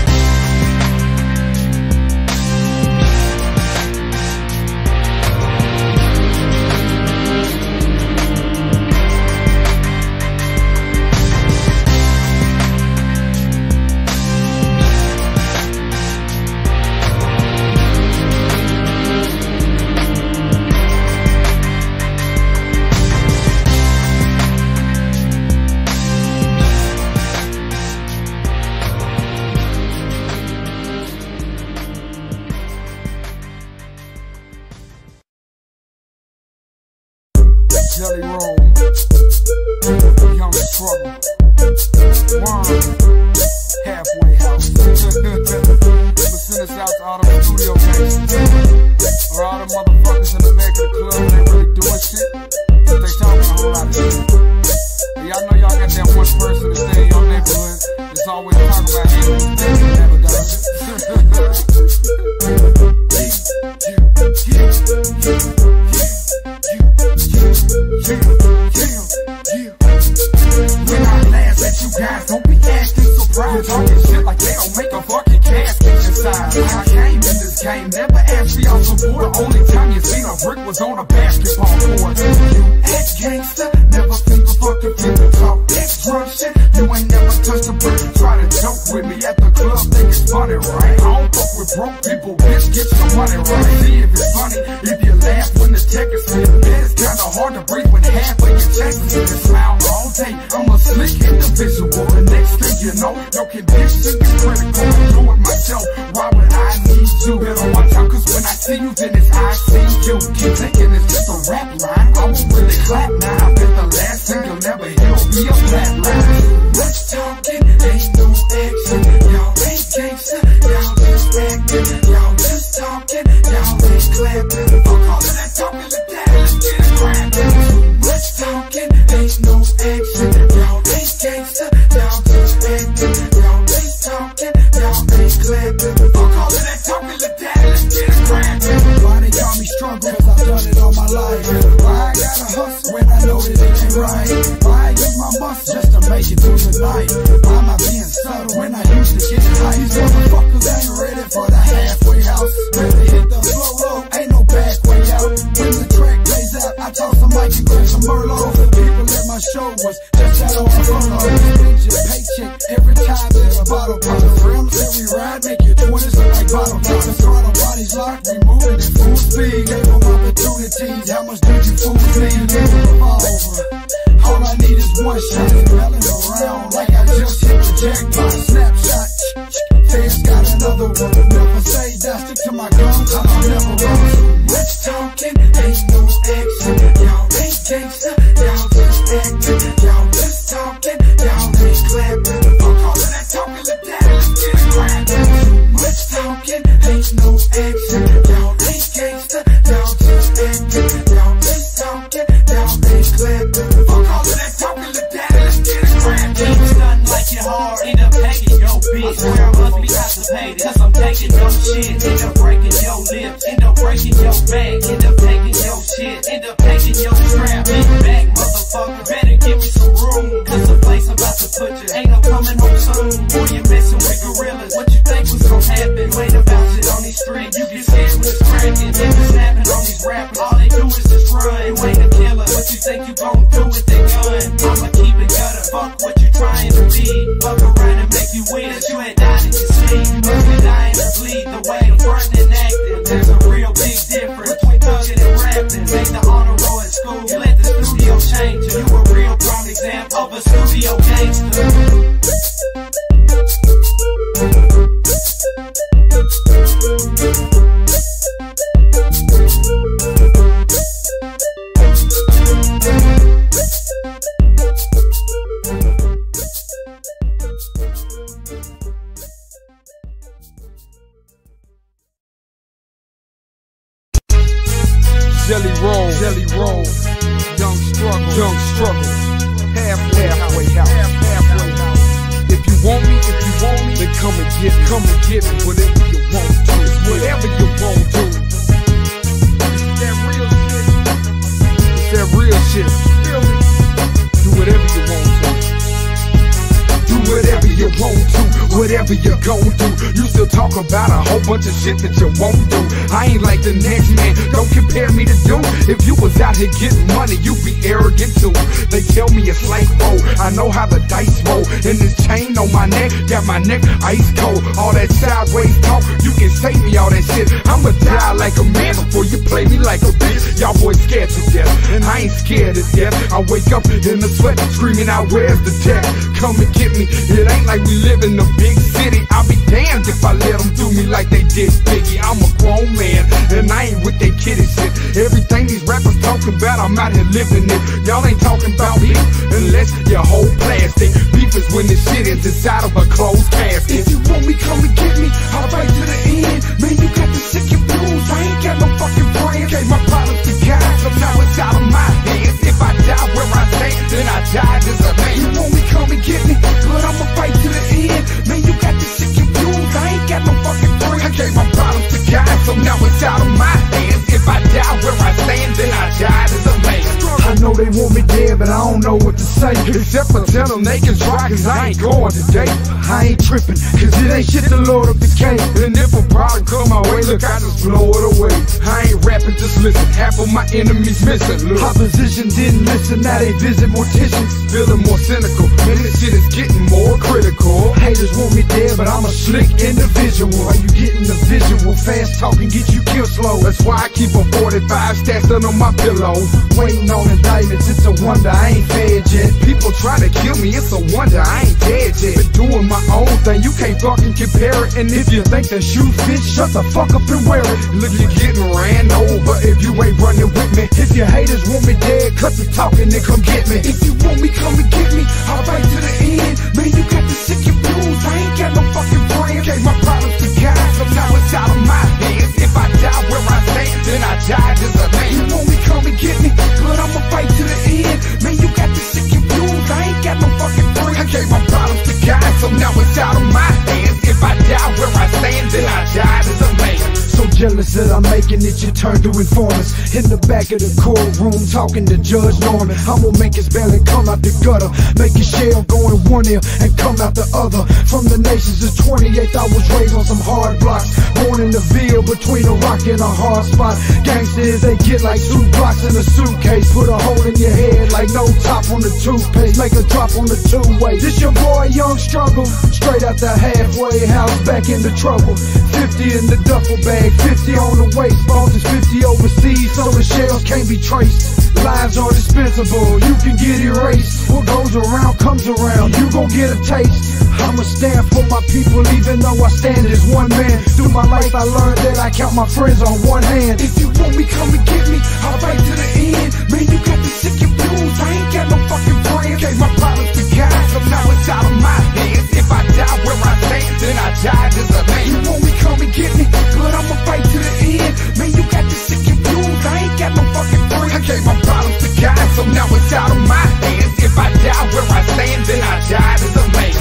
Jelly roll, young struggle, worm, halfway house. But send us out to all the studio gangsters, or all the motherfuckers in the back of the club that ain't really doing shit, but they talking a whole lot of shit. And y'all know y'all got that one person that stay in your neighborhood that's always talking about him, and never does it. When I laugh at you guys, don't be acting surprised. Talking shit like they don't make a fucking casket inside. I came in this game, never asked for y'all support. The only time you seen a brick was on a basketball court. You act gangster, never think a fucking fit to talk extra shit. You ain't never touched a brick. Try to joke with me at the club, think it's funny, right? I don't fuck with broke people, bitch, get some money, right? See if it's funny, if you laugh when the check is split. It's kinda hard to breathe when half of your chest is in. Smile all day, I'm a slick individual. The next thing you know, your condition is critical. I do it myself, why would I need you? Better watch out, cause when I see you, then it's I see you. Keep thinking it's just a rap line, I won't really clap now. I bet the last thing you'll never hear will be a flat line. Much talking, ain't no action. Y'all ain't gangsta, y'all just acting. Y'all just talking, y'all ain't clapping. Fuck all of that talking, let that, let's get it cracking. Much talking, ain't no action. Y'all ain't gangsta, y'all just acting. Y'all ain't talking, y'all ain't clapping. Fuck all of that talking, let that, let's get it cracking. Why they call me struggle, cause I've done it all my life. Why I gotta hustle when I know that it ain't right? Why I use my muscle just to make it through the night? Why am I being subtle when I used to get it high? These motherfuckers ain't ready for the halfway house. Better hit the flow low, ain't no back way out. When the track plays out, I toss a mic and grab some Merlot. The people at my show was just out on the photo. Spend your paycheck every time there's a bottle pop. The rims that we ride make your twenties look like bottle pops. The throttle bodies locked, we moving at full speed. Gave them opportunities, how much did you fools need? Never over. All I need is one shot, smelling around like I just hit the jackpot. Snapshot, fans got another one. Never say that, stick to my guns, I'll never run. Much talking, ain't no action. put you. Ain't no coming home soon, boy, you're messing with gorillas. What you think was gonna happen? You ain't about shit on these streets. You get scared when it's cracking. Niggas snapping on these rappers. All they do is just run. You ain't a killer. What you think you gon' do with that gun? I'ma keep it gutter. Fuck what you trying to be. Fuck around and make you wish you had died in your sleep. Fuck you dying to bleed the way I'm frontin' and acting. There's a real big difference between thugging and rapping. Ain't the honor roll at school. You let the studio change you. You a real prime example of a studio gangster. Jelly roll, jelly roll, young struggle, young struggle, halfway, halfway house, half, halfway house. If you want me, if you want me, then come and get me, come and get me, whatever you want to, whatever you want to. It's that real shit, it's that real shit, feel me? Do whatever you want to. Do whatever you want to, whatever you gon' do. You still talk about a whole bunch of shit that you won't do. I ain't like the next man, don't compare me to you. If you was out here getting money, you be arrogant too. They tell me it's like, oh, I know how the dice roll. And this chain on my neck, got my neck ice cold. All that sideways talk, you can say me all that shit. I'ma die like a man before you play me like a bitch. Y'all boys scared to death, and I ain't scared to death. I wake up in the sweat, screaming out, where's the tech? Come and get me. It ain't like we live in a big city. I'll be damned if I let them do me like they did Biggie. I'm a grown man, and I ain't with that kiddie shit. Everything these rappers talking about, I'm out here living it. Y'all ain't talking about beef unless you hold plastic. Beef is when the shit is inside of a closed casket. If you want me, come and get me. I'll fight to the end. Man, you got the sick and blues. I ain't got no fucking friends. Gave my problems to God, so now it's out of my hands. If I die where I stand, then I died as a man. You want me, come and get me, but I'ma fight to the end. Man, you got the sick and blues. I ain't got no fucking friends. I gave my problems to God, so now it's out of my hands. If I die where I stand, then I died as a man. I know they want me dead, but I don't know what to say. Except for tell them they can try, cause I ain't going today. I ain't tripping, cause it ain't shit the Lord of the cave. And if a problem come my way, look, I just blow it away. I ain't rapping, just listen, half of my enemies missing, look. Opposition didn't listen, now they visit morticians. Feeling more cynical, man, this shit is getting more critical. Haters want me dead, but I'm a slick individual. Are you getting the visual? Fast talking get you killed slow. That's why I keep a forty-five stashed under my pillow. Waiting on indictments, it's a wonder I ain't fed yet. People try to kill me, it's a wonder I ain't dead yet. Been doing my own thing, you can't fucking compare it. And if you think the shoe fits, shut the fuck up and wear it. Look, you're getting ran over if you ain't running with me. If your haters want me dead, cut the talking and come get me. If you want me, come and get me. I'll fight to the end. Man, you got the sick and blues. I ain't got no fucking friends. Gave my problems to God, so now it's out of my hands. If I die where I stand, then I died as a man. You want me, come and get me, but I'ma fight to the end. Man, you got the sick and blues. I ain't got no fucking friends. I gave my problems to God, so now it's out of my hands. If I die where I stand, then I died as a man. So jealous that I'm making it, you turn to informers. In the back of the courtroom, talking to Judge Norman. I'ma make his belly come out the gutter. Make his shell go in one ear and come out the other. From the nations of twenty-eighth, I was raised on some hard blocks. Born in the Ville, between a rock and a hard spot. Gangsters, they get like two blocks in a suitcase. Put a hole in your head like no top on the toothpaste. Make a drop on the two-way. This your boy, Young Struggle. Straight out the halfway house, back into trouble. Fifty in the duffel bag, fifty on the waist. Bosses fifty overseas, so the shells can't be traced. Lives are dispensable, you can get erased. What goes around comes around, you gon' get a taste. I'ma stand for my people even though I stand as one man. Through my life I learned that I count my friends on one hand. If you want me, come and get me, I'll fight to the end. Man, you got the sick and blues, I ain't got no fucking friends. Gave my problems to God, so now it's out of my hands. If I die where I stand, then I died as a man. You want me, come and get me, but I'ma fight to the end. Man, you got the sick and blues, I ain't got no fucking friends. I gave my problems to God, so now it's out of my hands. If I die where I stand, then I died as a man.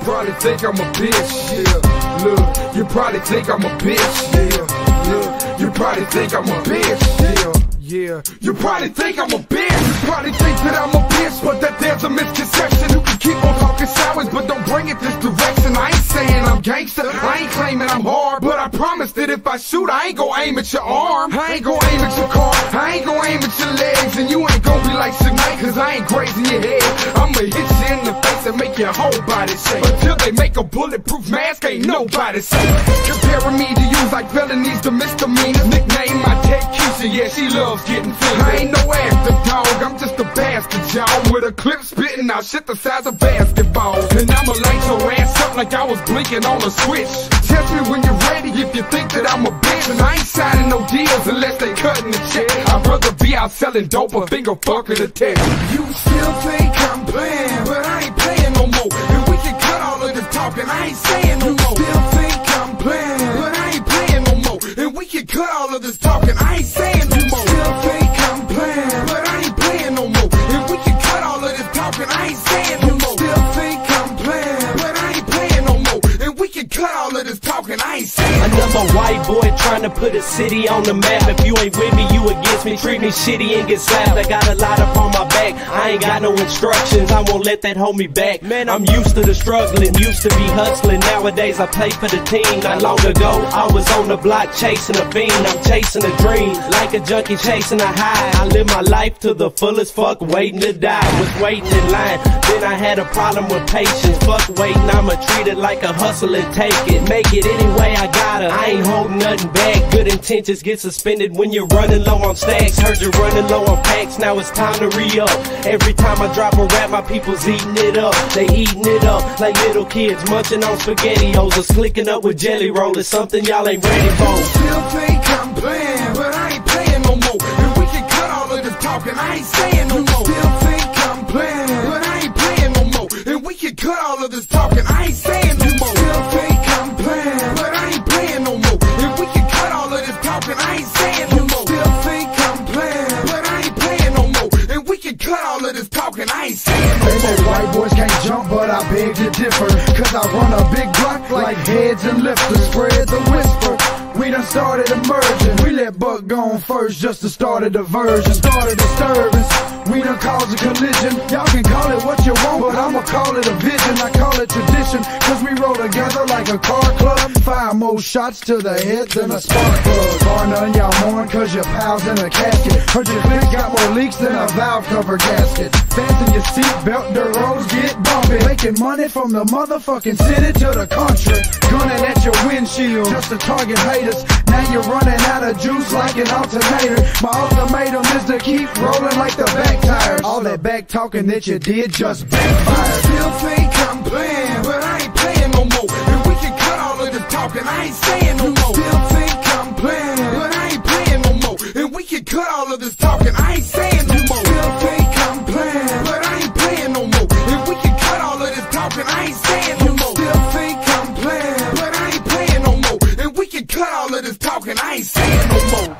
probably think I'm a bitch, yeah. Look, you probably think I'm a bitch, yeah. Look, you probably think I'm a bitch, yeah. Yeah, you probably think I'm a bitch. You probably think that I'm a bitch, but that there's a misconception. You can keep on talking sideways, but don't bring it this direction. I ain't saying I'm gangster, I ain't claiming I'm hard, but I promise that if I shoot, I ain't gon' aim at your arm. I ain't gon' aim at your car, I ain't gon' aim at your legs, and you ain't gon' be like tonight, cause I ain't grazing your head. I'ma hit you in the face and make your whole body shake. Until they make a bulletproof mask, ain't nobody safe. Comparing me to you like felonies to misdemeanors. Nickname my Ted Keisha, yeah, she loves getting fit. I ain't no active dog, I'm just a bastard, y'all. With a clip spitting out shit the size of basketballs. And I'ma light your ass up like I was blinking on a switch. Test me when you're ready if you think that I'm a bitch. And I ain't signing no deals unless they cutting the check. I'd rather be out selling dope or finger fucking a tech. You still think I'm playing, but I ain't playing no more. And we can cut all of this talking, I ain't saying no more. You still think I'm playing, but I ain't playing no more. And we can cut all of this talking, I ain't saying no more. Still think I'm playing, but I ain't playing no more. And we can cut all of this talking, I ain't saying no more. Still think I'm playing, but I ain't playing no more. And we can cut all of this talking, I ain't saying no more. Another white boy trying to put a city on the map. If you ain't with me, you against me. Treat me shitty and get slapped. I got a lot up on my back, I ain't got no instructions. I won't let that hold me back. Man, I'm used to the struggling, used to be hustling. Nowadays I play for the team. Not long ago, I was on the block chasing a fiend. I'm chasing a dream, like a junkie chasing a high. I live my life to the fullest, fuck waiting to die. Was waiting in line, then I had a problem with patience. Fuck waiting, I'ma treat it like a hustle and take it. Make it any way I gotta, I ain't holding nothing back. Good intentions get suspended when you're running low on stacks. Heard you're running low on packs, now it's time to re-up. Every time I drop a rap, my people's eating it up. They eating it up like little kids munching on SpaghettiOs or slicking up with jelly roll. It's something y'all ain't ready for. Still think I'm playing, but I ain't playing no more. And we can cut all of this talking, I ain't saying no more. Still think I'm playing, but I ain't playing no more. And we can cut all of this talking, I ain't saying no more. Still think I'm playing, but I ain't playing no more. And we can cut all of this talking, I ain't saying no more. Still think I'm playing, but I ain't playing no more. And we can cut all of this talking, I ain't saying no more. They say white boys can't jump, but I beg to differ. Cause I run a big block like heads and lifters. Spread the whisper, we done started emerging. We let Buck go on first just to start a diversion. Start a disturbance, we done caused a collision. Y'all can call it what you want, but I'ma call it a vision. I call it tradition, cause we roll together like a car club. Five more shots to the head than a spark plug. Bar none, y'all mourn cause your pal's in a casket. Heard your clip got more leaks than a valve cover gasket. Fasten your seatbelt, the roads get bumpy. Making money from the motherfucking city to the country. Gunning at your windshield just to target haters. Now you're running out of juice like an alternator. My ultimatum is to keep rolling like the back tires. All that back talking that you did just backfired. Still think I'm playing, but I ain't playing no more. And we can cut all of this talking, I ain't saying no more. Still think I'm playing, but I ain't playing no more. And we can cut all of this talking, I ain't saying no more. Still think I'm playing, but I ain't playing no more. And we can cut all of this talking, I ain't saying no more. Still think I'm playing, but I ain't playing no more. And we can cut all of this talking, I ain't saying no more.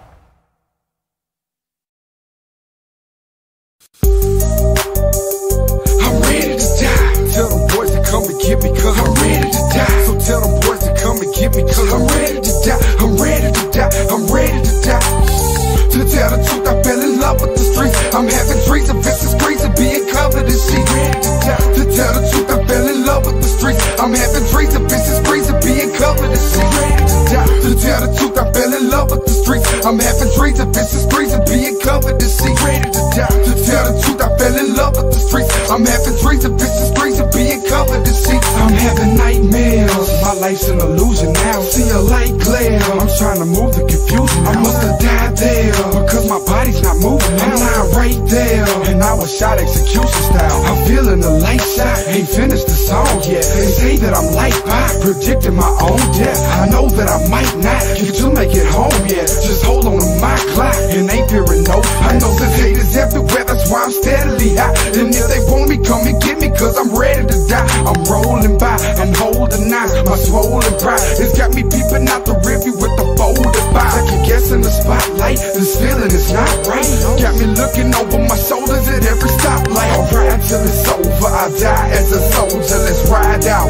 I'm ready to die. Tell them boys to come and get me, cause I'm ready to die. So tell them boys to come and get me, cause I'm ready to die. I'm ready to die. I'm ready to die. To tell the truth, I fell in love with the streets. I'm having dreams of vicious screens and being covered in sheets. Ready to die. To tell the truth, I fell in love with the streets. I'm having dreams of vicious screens and being covered in sheets. Ready to die. To tell the truth, I fell in love with the streets. I'm having dreams of vicious screens and being covered in sheets. Ready to die. To tell the truth, I fell in love with the streets. I'm having dreams of vicious screens and being covered in sheets. I'm having nightmares. My life's an illusion now. See a light glare. I'm trying to move the confusion. I must have died there. Because my body's not moving, I'm not right there. And I was shot execution style. I'm feeling the light shot, ain't finished the song yet. They say that I'm light by predicting my own death. I know that I might not get to make it home yet. Just hold on to my clock and ain't fearing no. I know there's haters everywhere, that's why I'm steadily high. And if they want me, come and get me, cause I'm ready to die. I'm rolling by, I'm holding on. My swollen pride, it's got me peeping out the rearview with the folded by. Second guessing the spotlight, this feeling is not right. Got me looking over my shoulders at every stoplight. I'll ride till it's over, I die as a soldier. Let's ride out.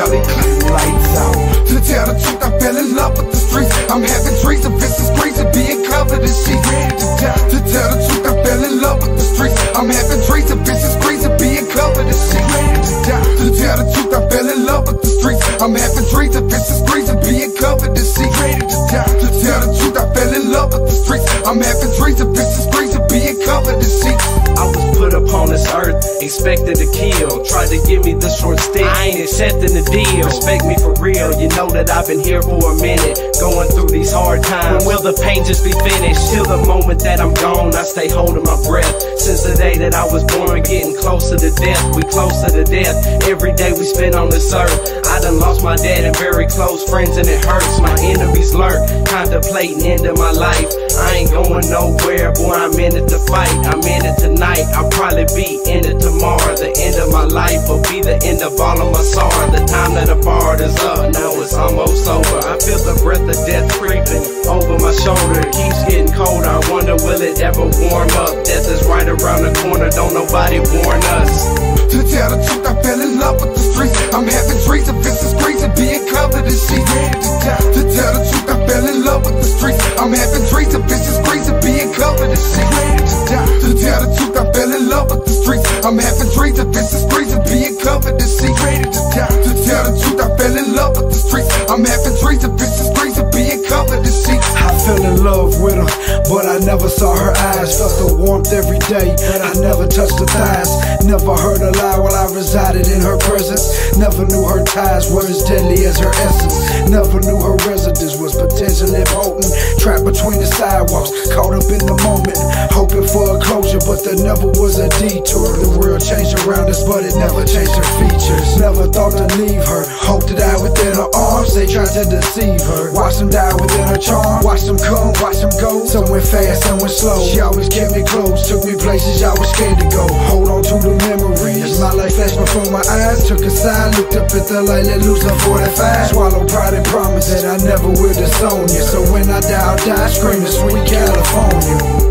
Charlie, lights out. To tell the truth, I fell in love with the streets. I'm having dreams of vicious screens and being covered in sheets. To tell, to tell the truth, I fell in love with the streets. I'm having dreams of vicious screens and being covered in sheets. To tell, to tell the truth, I fell in love with the streets. I'm having dreams of vicious screens and being covered in sheets. To tell, to tell the truth, I fell in love with the streets. I'm having dreams of vicious screens and being covered in sheets. I was put upon this earth, expected to kill. Tried to give me the short stick, I ain't accepting the deal. Respect me for real, you know that I've been here for a minute. Going through these hard times, when will the pain just be finished? Till the moment that I'm gone, I stay holding my breath. Since the day that I was born, getting closer to death. We closer to death, every day we spend on this earth. I done lost my dad and very close friends and it hurts. My enemies lurk, contemplating end of my life. I ain't going nowhere, boy, I'm in it to fight. I'm in it tonight, I'll probably be in it tomorrow. The end of my life will be the end of all of my sorrow. The time that I borrowed is up, now it's almost over. I feel the breath of death creeping over my shoulder. It keeps getting colder, I wonder will it ever warm up? Death is right around the corner, don't nobody warn us. To tell the truth, I fell in love with the streets. I'm having dreams of vicious screens and being covered in sheets. To tell, to tell the truth, I fell in love with the streets. I'm having dreams of vicious screens and being covered in sheets. To tell, to tell the truth, I fell in love with the streets. I'm having dreams of vicious screens and being covered in sheets. To tell, to tell the truth, I fell in love with the streets. I'm having dreams of vicious screens and being covered in sheets. I fell in love with her, but I never saw her eyes. Felt the warmth every day, but I never touched her thighs. Never heard her lie while I resided in her presence. Never knew her ties were as deadly as her essence. Never knew her residence was potentially potent. Trapped between the sidewalks, caught up in the moment, hoping for a closure, but there never was a detour. The world changed around us, but it never changed her features. Never thought to leave her, hoped to die within her arms. They tried to deceive her, watch them die within her charm. Watch them come, watch them go. Some went fast, some went slow. She always kept me close, took me places I was scared to go. Hold on to the memories as my life flashed before my eyes. Took a side, looked up at the light, let loose a forty-five. Swallow pride and promise that I never will disown you. So when I die, I'll die screaming sweet California.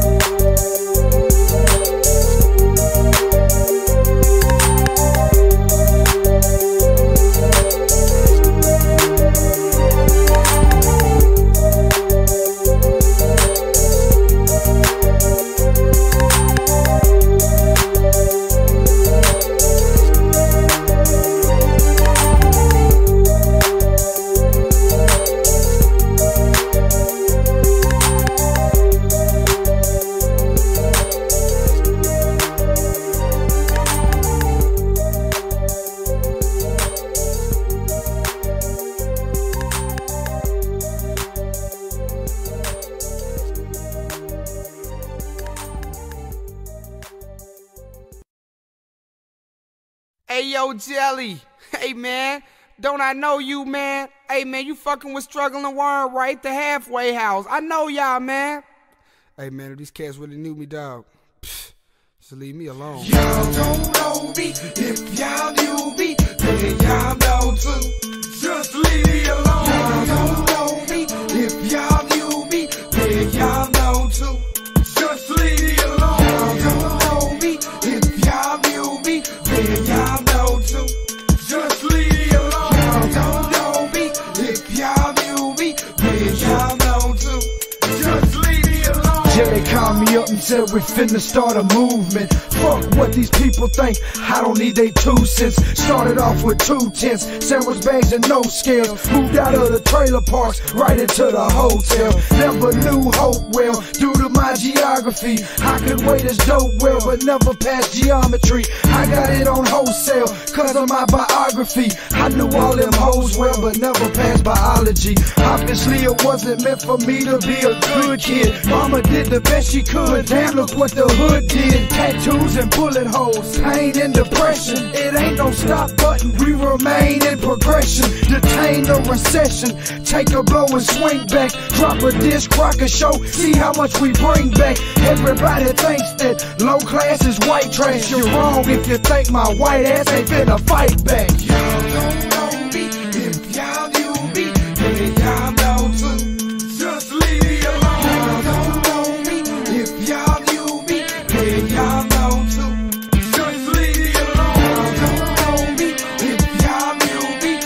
Hey, yo, Jelly. Hey, man. Don't I know you, man? Hey, man, you fucking with Struggling Worm, right? The halfway house. I know y'all, man. Hey, man, if these cats really knew me, dog, pfft, just leave me alone. Y'all don't know me. If y'all knew me, then y'all know too. Just leave me alone. Y'all don't know me. If y'all knew me, then y'all know too. Just leave me alone. Y'all don't know me. If y'all knew me, then y'all know too. Just leave me alone. Y'all don't know me. If y'all knew me, then y'all know too. Just leave me alone. Jelly called me up and said we finna start a movement. Fuck what these people think, I don't need they two cents. Started off with two tents, sandwich bags and no scales. Moved out of the trailer parks, right into the hotel. Never knew hope well, due to my geography. I could weigh this dope well, but never passed geometry. I got it on wholesale, cause of my biography. I knew all them hoes well, but never passed biology. Obviously it wasn't meant for me to be a good kid. Mama did the best she could, damn look what the hood did. Tattoos and bullet holes, pain and depression. It ain't no stop button, we remain in progression. Detain the recession, take a blow and swing back. Drop a disc, rock a show, see how much we bring back. Everybody thinks that low class is white trash. You're wrong if you think my white ass ain't finna fight back. Y'all don't know me. If y'all knew me, then y'all know too. Just leave me alone. Y'all don't know me. If y'all knew me, then y'all know too. Just leave me alone. Y'all don't know me. If y'all knew me,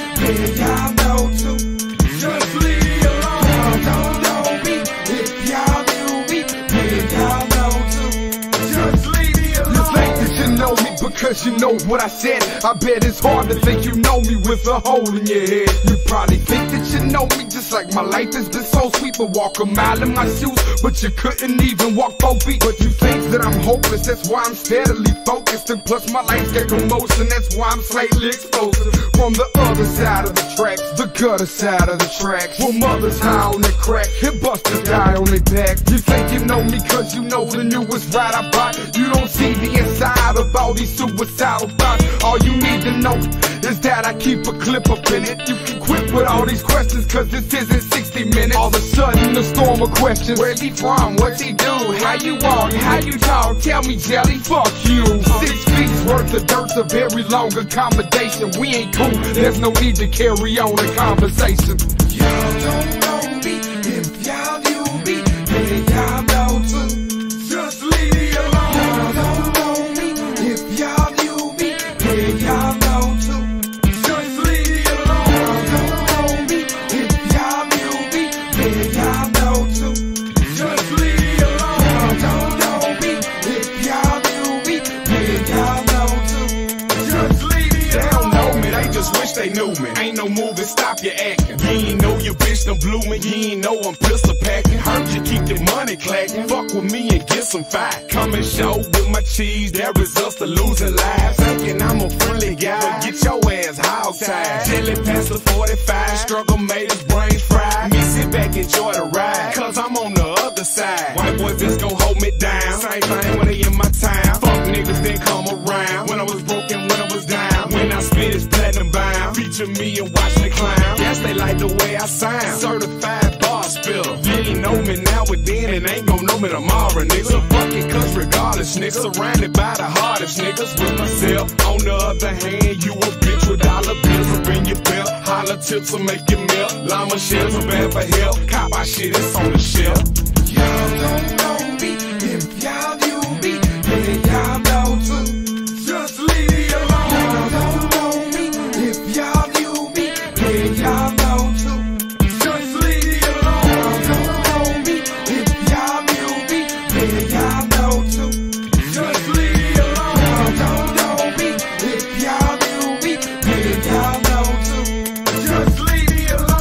right because you know what I said. I bet it's hard to think you know me with a hole in your head. You probably think that you know me just like my life has been so sweet, but walk a mile in my shoes, but you couldn't even walk four feet. But you think that I'm hopeless, that's why I'm steadily focused, and plus my life's got commotion, that's why I'm slightly explosive. From the other side of the tracks, the gutter side of the tracks, where mothers high on their crack, hit busters die on their back. You think you know me cause you know the newest ride I bought. You don't see the inside of all these suicidal thoughts. All you need to know is that I keep a clip up in it. You can quit with all these questions cause this isn't sixty minutes. All of a sudden a storm of questions. Where's he from? What's he do? How you walk? How you talk? Tell me, Jelly, fuck you. Six feet's worth of dirt's a very long accommodation. We ain't cool, there's no need to carry on a conversation. Y'all don't know me, if y'all knew me, then y'all know too. Just leave me alone. Y'all don't know me, if y'all knew me, then y'all know too. Just leave me alone. Y'all don't know me, if y'all knew me, then y'all know too. Just leave me alone. Y'all don't know me, if y'all knew me, then y'all know too. Just leave me alone. They don't know me, they just wish they knew me. Ain't no moving, stop your acting. You ain't know your bitch done blew me. You ain't know I'm pistol packing. Heard you keep your money clacking. Fuck with me and get some fight. Come and show with my cheese. That results to losing lives. Thinking I'm a friendly guy, but get your ass hog tied. Jelly past the forty-five. Struggle made his brains fried. Me sit back, enjoy the ride, cause I'm on the other side. White boys just gon' hold me down. Same thing when they in my town. Fuck niggas then come around. When I was broken, when I was down. When I spit it's platinum bound. Feature me and watch me clown. Yes, they like the way I sound. Certified bar spiller. You ain't know me now but then and ain't gon' know me tomorrow, nigga. So fuck it, cause regardless, nigga. Surrounded by the hardest niggas with myself. On the other hand, you a bitch with dollar bills up in your belt. Holler tips will make you melt. Llama shells are bad for help. Cop our shit, it's on the shelf. Y'all don't know me, if y'all knew me, then y'all know too. Just leave me alone. Y'all don't know me, if y'all knew me, then y'all know too. Just leave me alone. Y'all don't know me, if y'all knew me, then y'all know too. Just leave me alone. Y'all don't know me, if y'all knew me, then y'all know too. Just leave me alone.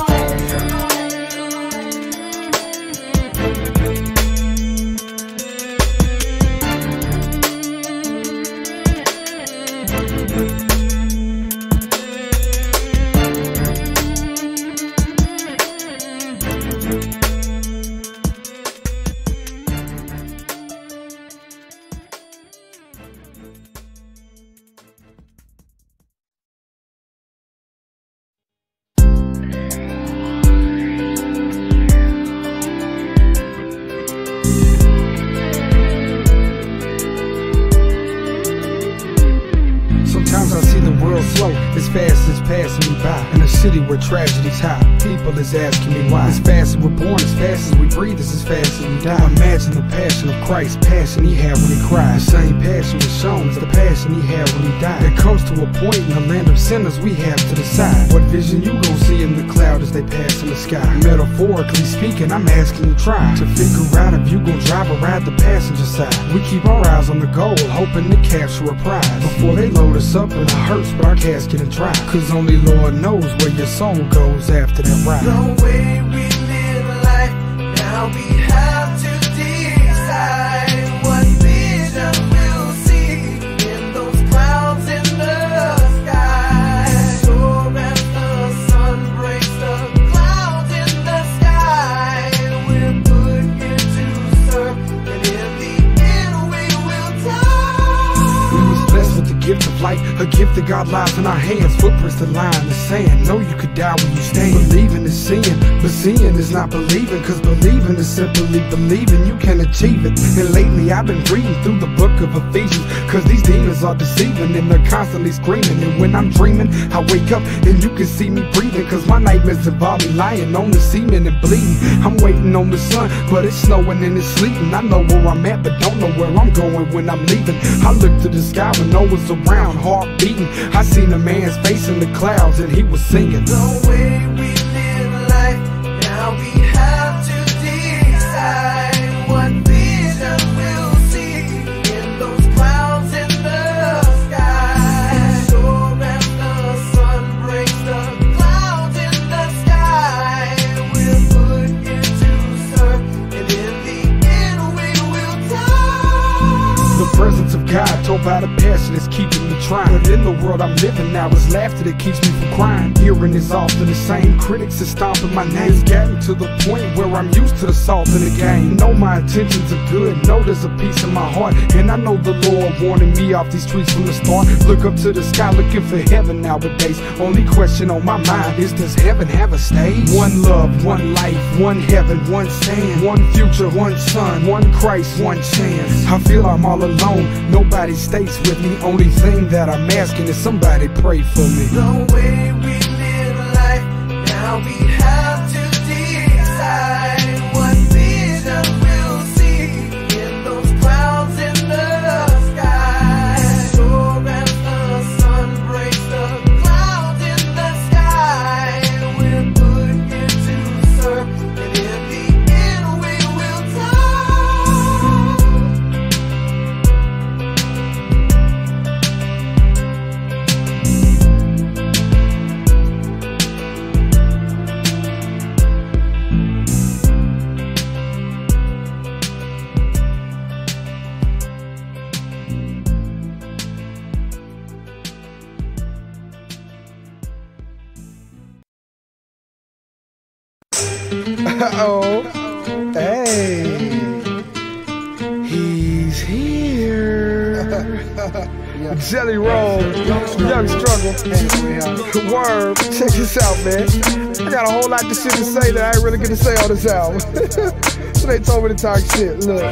Sometimes I see the world slow, as fast as passing me by. In a city where tragedy's high, people is asking me why. As fast as we're born, as fast as we breathe, is as fast as we die. Imagine the passion of Christ, passion he had when he cried. The same passion was shown as the passion he had when he died. There comes to a point in the land of sinners we have to decide what vision you gon' see in the cloud as they pass in the sky. Metaphorically speaking, I'm asking you try to figure out if you gon' drive or ride the passenger side. We keep our eyes on the goal, hoping to capture a prize before they load us up in a hearse, but our casket and dry. Cause only Lord knows where your soul goes after that ride. The way we live life, now we have to decide what vision we'll see in those clouds in the sky. So as the sun breaks the clouds in the sky, we're put here to serve, and in the end we will die. We was blessed with the gift of life, a gift that God lies in our hands. Footprints that lie in the sand. Know you could die when you stand. Believing is seeing, but seeing is not believing. Cause believing is simply believing you can achieve it. And lately I've been reading through the book of Ephesians, cause these demons are deceiving and they're constantly screaming. And when I'm dreaming, I wake up and you can see me breathing. Cause my nightmares involve me lying on the cement and bleeding. I'm waiting on the sun, but it's snowing and it's sleeting. I know where I'm at, but don't know where I'm going when I'm leaving. I look to the sky when no one's around, heart beating. I seen a man's face in the clouds and he was singing. The way we live life, now we have to decide what vision we'll see in those clouds in the God, told by the passion that's keeping me trying. But in the world I'm living now, it's laughter that keeps me from crying. Hearing is often the same, critics are stomping my name. It's gotten to the point where I'm used to the salt in the game. Know my intentions are good, know there's a peace in my heart, and I know the Lord warning me off these streets from the start. Look up to the sky looking for heaven nowadays. Only question on my mind is, does heaven have a stage? One love, one life, one heaven, one sand, one future, one sun, one Christ, one chance. I feel I'm all alone, nobody stays with me. Only thing that I'm asking is somebody pray for me. The way we live life, now we have to decide what vision we'll see in those clouds in the sky. Sure as the sun breaks the clouds in the sky, we're put here to serve, and in the end we will die. Uh-oh. Hey. He's here. Jelly Roll. Young Struggle. Word. Check this out, man. I got a whole lot of shit to say that I ain't really gonna say on this album. So they told me to talk shit. Look,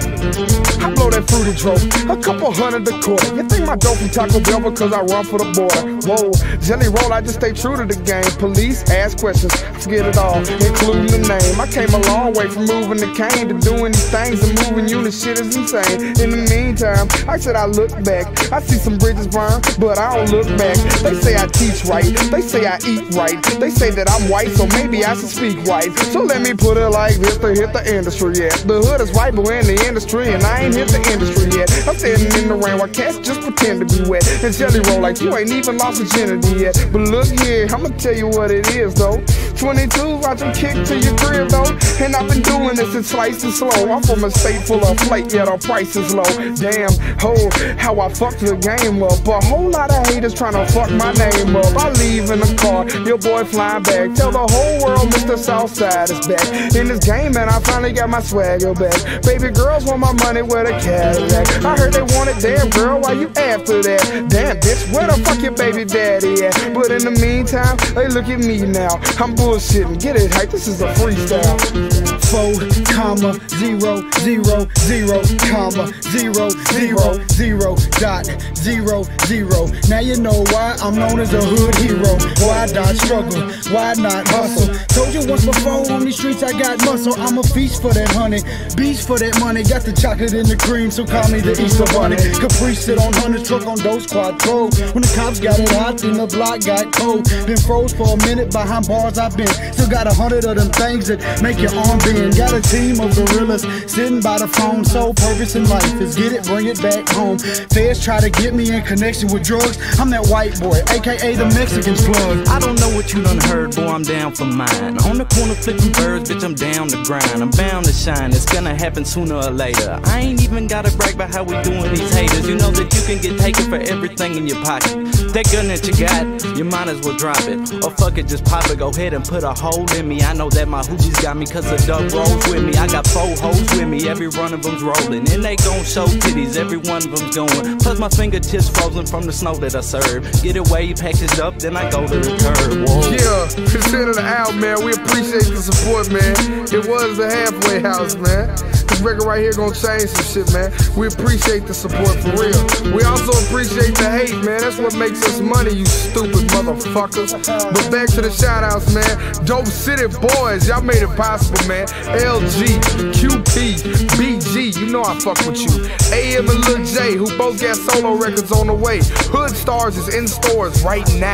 I blow that fruity dope, a couple hundred a quarter. You think my dope from Taco Bell because I run for the border? Whoa, Jelly Roll, I just stay true to the game. Police ask questions, I forget it all, including the name. I came a long way from moving the cane to doing these things, and moving units, shit is insane. In the meantime, I said I look back, I see some bridges burn, but I don't look back. They say I teach right, they say I eat right, they say that I'm white, so maybe I should speak white. So let me put it like this to hit the industry. The hood is white, but we're in the industry, and I ain't hit the industry yet. I'm standing in the rain while cats just pretend to be wet. And Jelly Roll like you ain't even lost virginity yet. But look here, I'ma tell you what it is though. twenty-two, watch them kick to your crib though. And I've been doing this in slice and slow. I'm from a state full of flake, yet our price is low. Damn, ho, how I fucked the game up. A whole lot of haters trying to fuck my name up. I leave in the car, your boy flying back. Tell the whole world Mister Southside is back in this game, and I finally got my swagger back. Baby girls want my money with a Cadillac. I heard they want it, damn girl, why you after that? Damn bitch, where the fuck your baby daddy at? But in the meantime, they look at me now. I'm bullshitting, get it hype, this is a freestyle. Four, comma, zero, zero, zero, comma, zero, zero, zero, dot, zero, zero. Now you know why I'm known as a hood hero. Why not struggle? Why not hustle? Told you once before, on these streets I got muscle. I'm a feast for that honey, beast for that money. Got the chocolate and the cream, so call me the Easter Bunny. Caprice sit on hundred truck on those quad pro. When the cops got it hot, then the block got cold. Been froze for a minute behind bars I've been. Still got a hundred of them things that make your arm bend. Got a team of gorillas sitting by the phone. Sole purpose in life is get it, bring it back home. Feds try to get me in connection with drugs. I'm that white boy, aka the Mexican's plug. I don't know what you done heard, boy, I'm down for mine. On the corner flipping birds, bitch, I'm down to grind. I'm bound to shine, it's gonna happen sooner or later. I ain't even gotta brag about how we doing these haters. You know that you can get taken for everything in your pocket. That gun that you got, you might as well drop it. Or fuck it, just pop it, go ahead and put a hole in me. I know that my hoogies got me cause the dog rolls with me. I got four hoes with me, every one of them's rolling. And they gon' show titties, every one of them's going. Plus my fingertips frozen from the snow that I serve. Get it way packaged up, then I go to the curb. Whoa. Yeah, consider the album, man. We appreciate the support, man. It was the halfway house, man. This record right here gonna change some shit, man. We appreciate the support for real. We also appreciate the hate, man. That's what makes us money, you stupid motherfuckers. But back to the shout outs, man. Dope City Boys, y'all made it possible, man. L G, Q P, B G, you know I fuck with you. A M and Lil J, who both got solo records on the way. Hood Stars is in stores right now.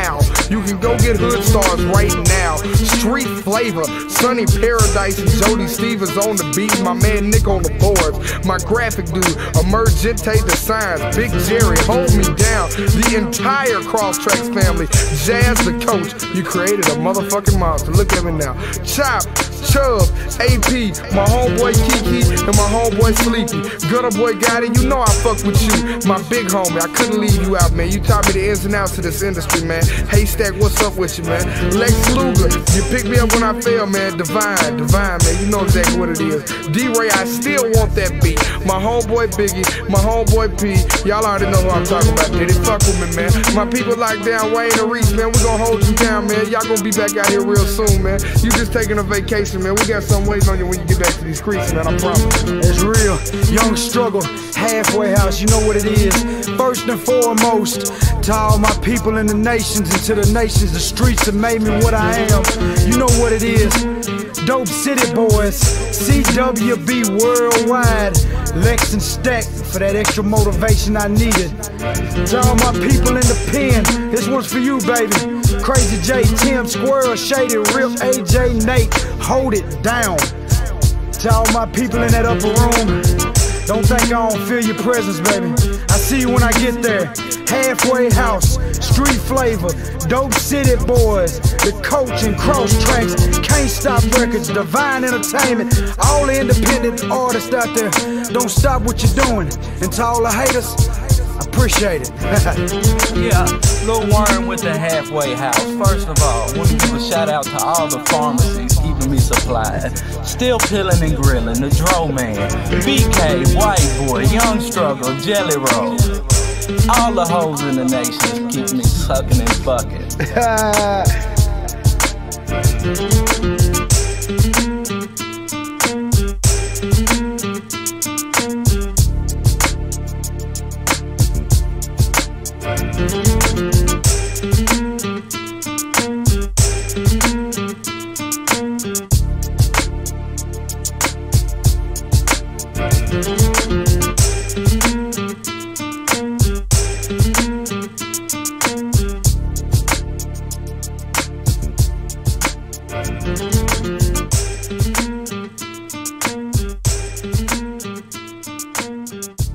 You can go get Hood Stars right now. Street Flavor, Sunny Paradise, and Jody Stevens on the beat. My man Nick on the boards. My graphic dude, Emergente Designs, Big Jerry, hold me down. The entire Cross Tracks family. Jazz the coach, you created a motherfucking monster. Look at me now. Chop, Chubb, A P, my homeboy Kiki, and my homeboy Sleepy. Gutter boy Gotti, you know I fuck with you. My big homie, I couldn't leave you out, man. You taught me the ins and outs of this industry, man. Haystack, what's up with you, man? Lex Luger, you picked me up when I fell, man. Divine, Divine, man. You know exactly what it is. D-Ray, I still want that beat. My homeboy Biggie, my homeboy P. Y'all already know who I'm talking about. Did it fuck with me, man? My people locked down Wayne and Reese, man. We gonna hold you down, man. Y'all gonna be back out here real soon, man. You just taking a vacation, man. We got something waiting on you when you get back to these streets, man. I promise. It's real. Young struggle, halfway house, you know what it is. First and foremost, to all my people in the nations and to the nations, the streets that made me what I am. You know what it is. Dope City Boys, C W B Worldwide, Lex and Stack for that extra motivation I needed. To all my people in the pen, this one's for you, baby. Crazy J, Tim, Squirrel, Shady, Rip, A J, Nate, hold it down. To all my people in that upper room, don't think I don't feel your presence, baby. I see you when I get there. Halfway House, Street Flavor, Dope City Boys, The Coach and Cross Tracks, Can't Stop Records, Divine Entertainment, all the independent artists out there, don't stop what you're doing. And to all the haters, I appreciate it. Yeah, Lil Worm with the Halfway House. First of all, I want to give a shout out to all the pharmacies keeping me supplied. Still Pillin' and Grillin', the Dro Man, B K, White Boy, Young Struggle, Jelly Roll. All the hoes in the nation keep me sucking and fucking.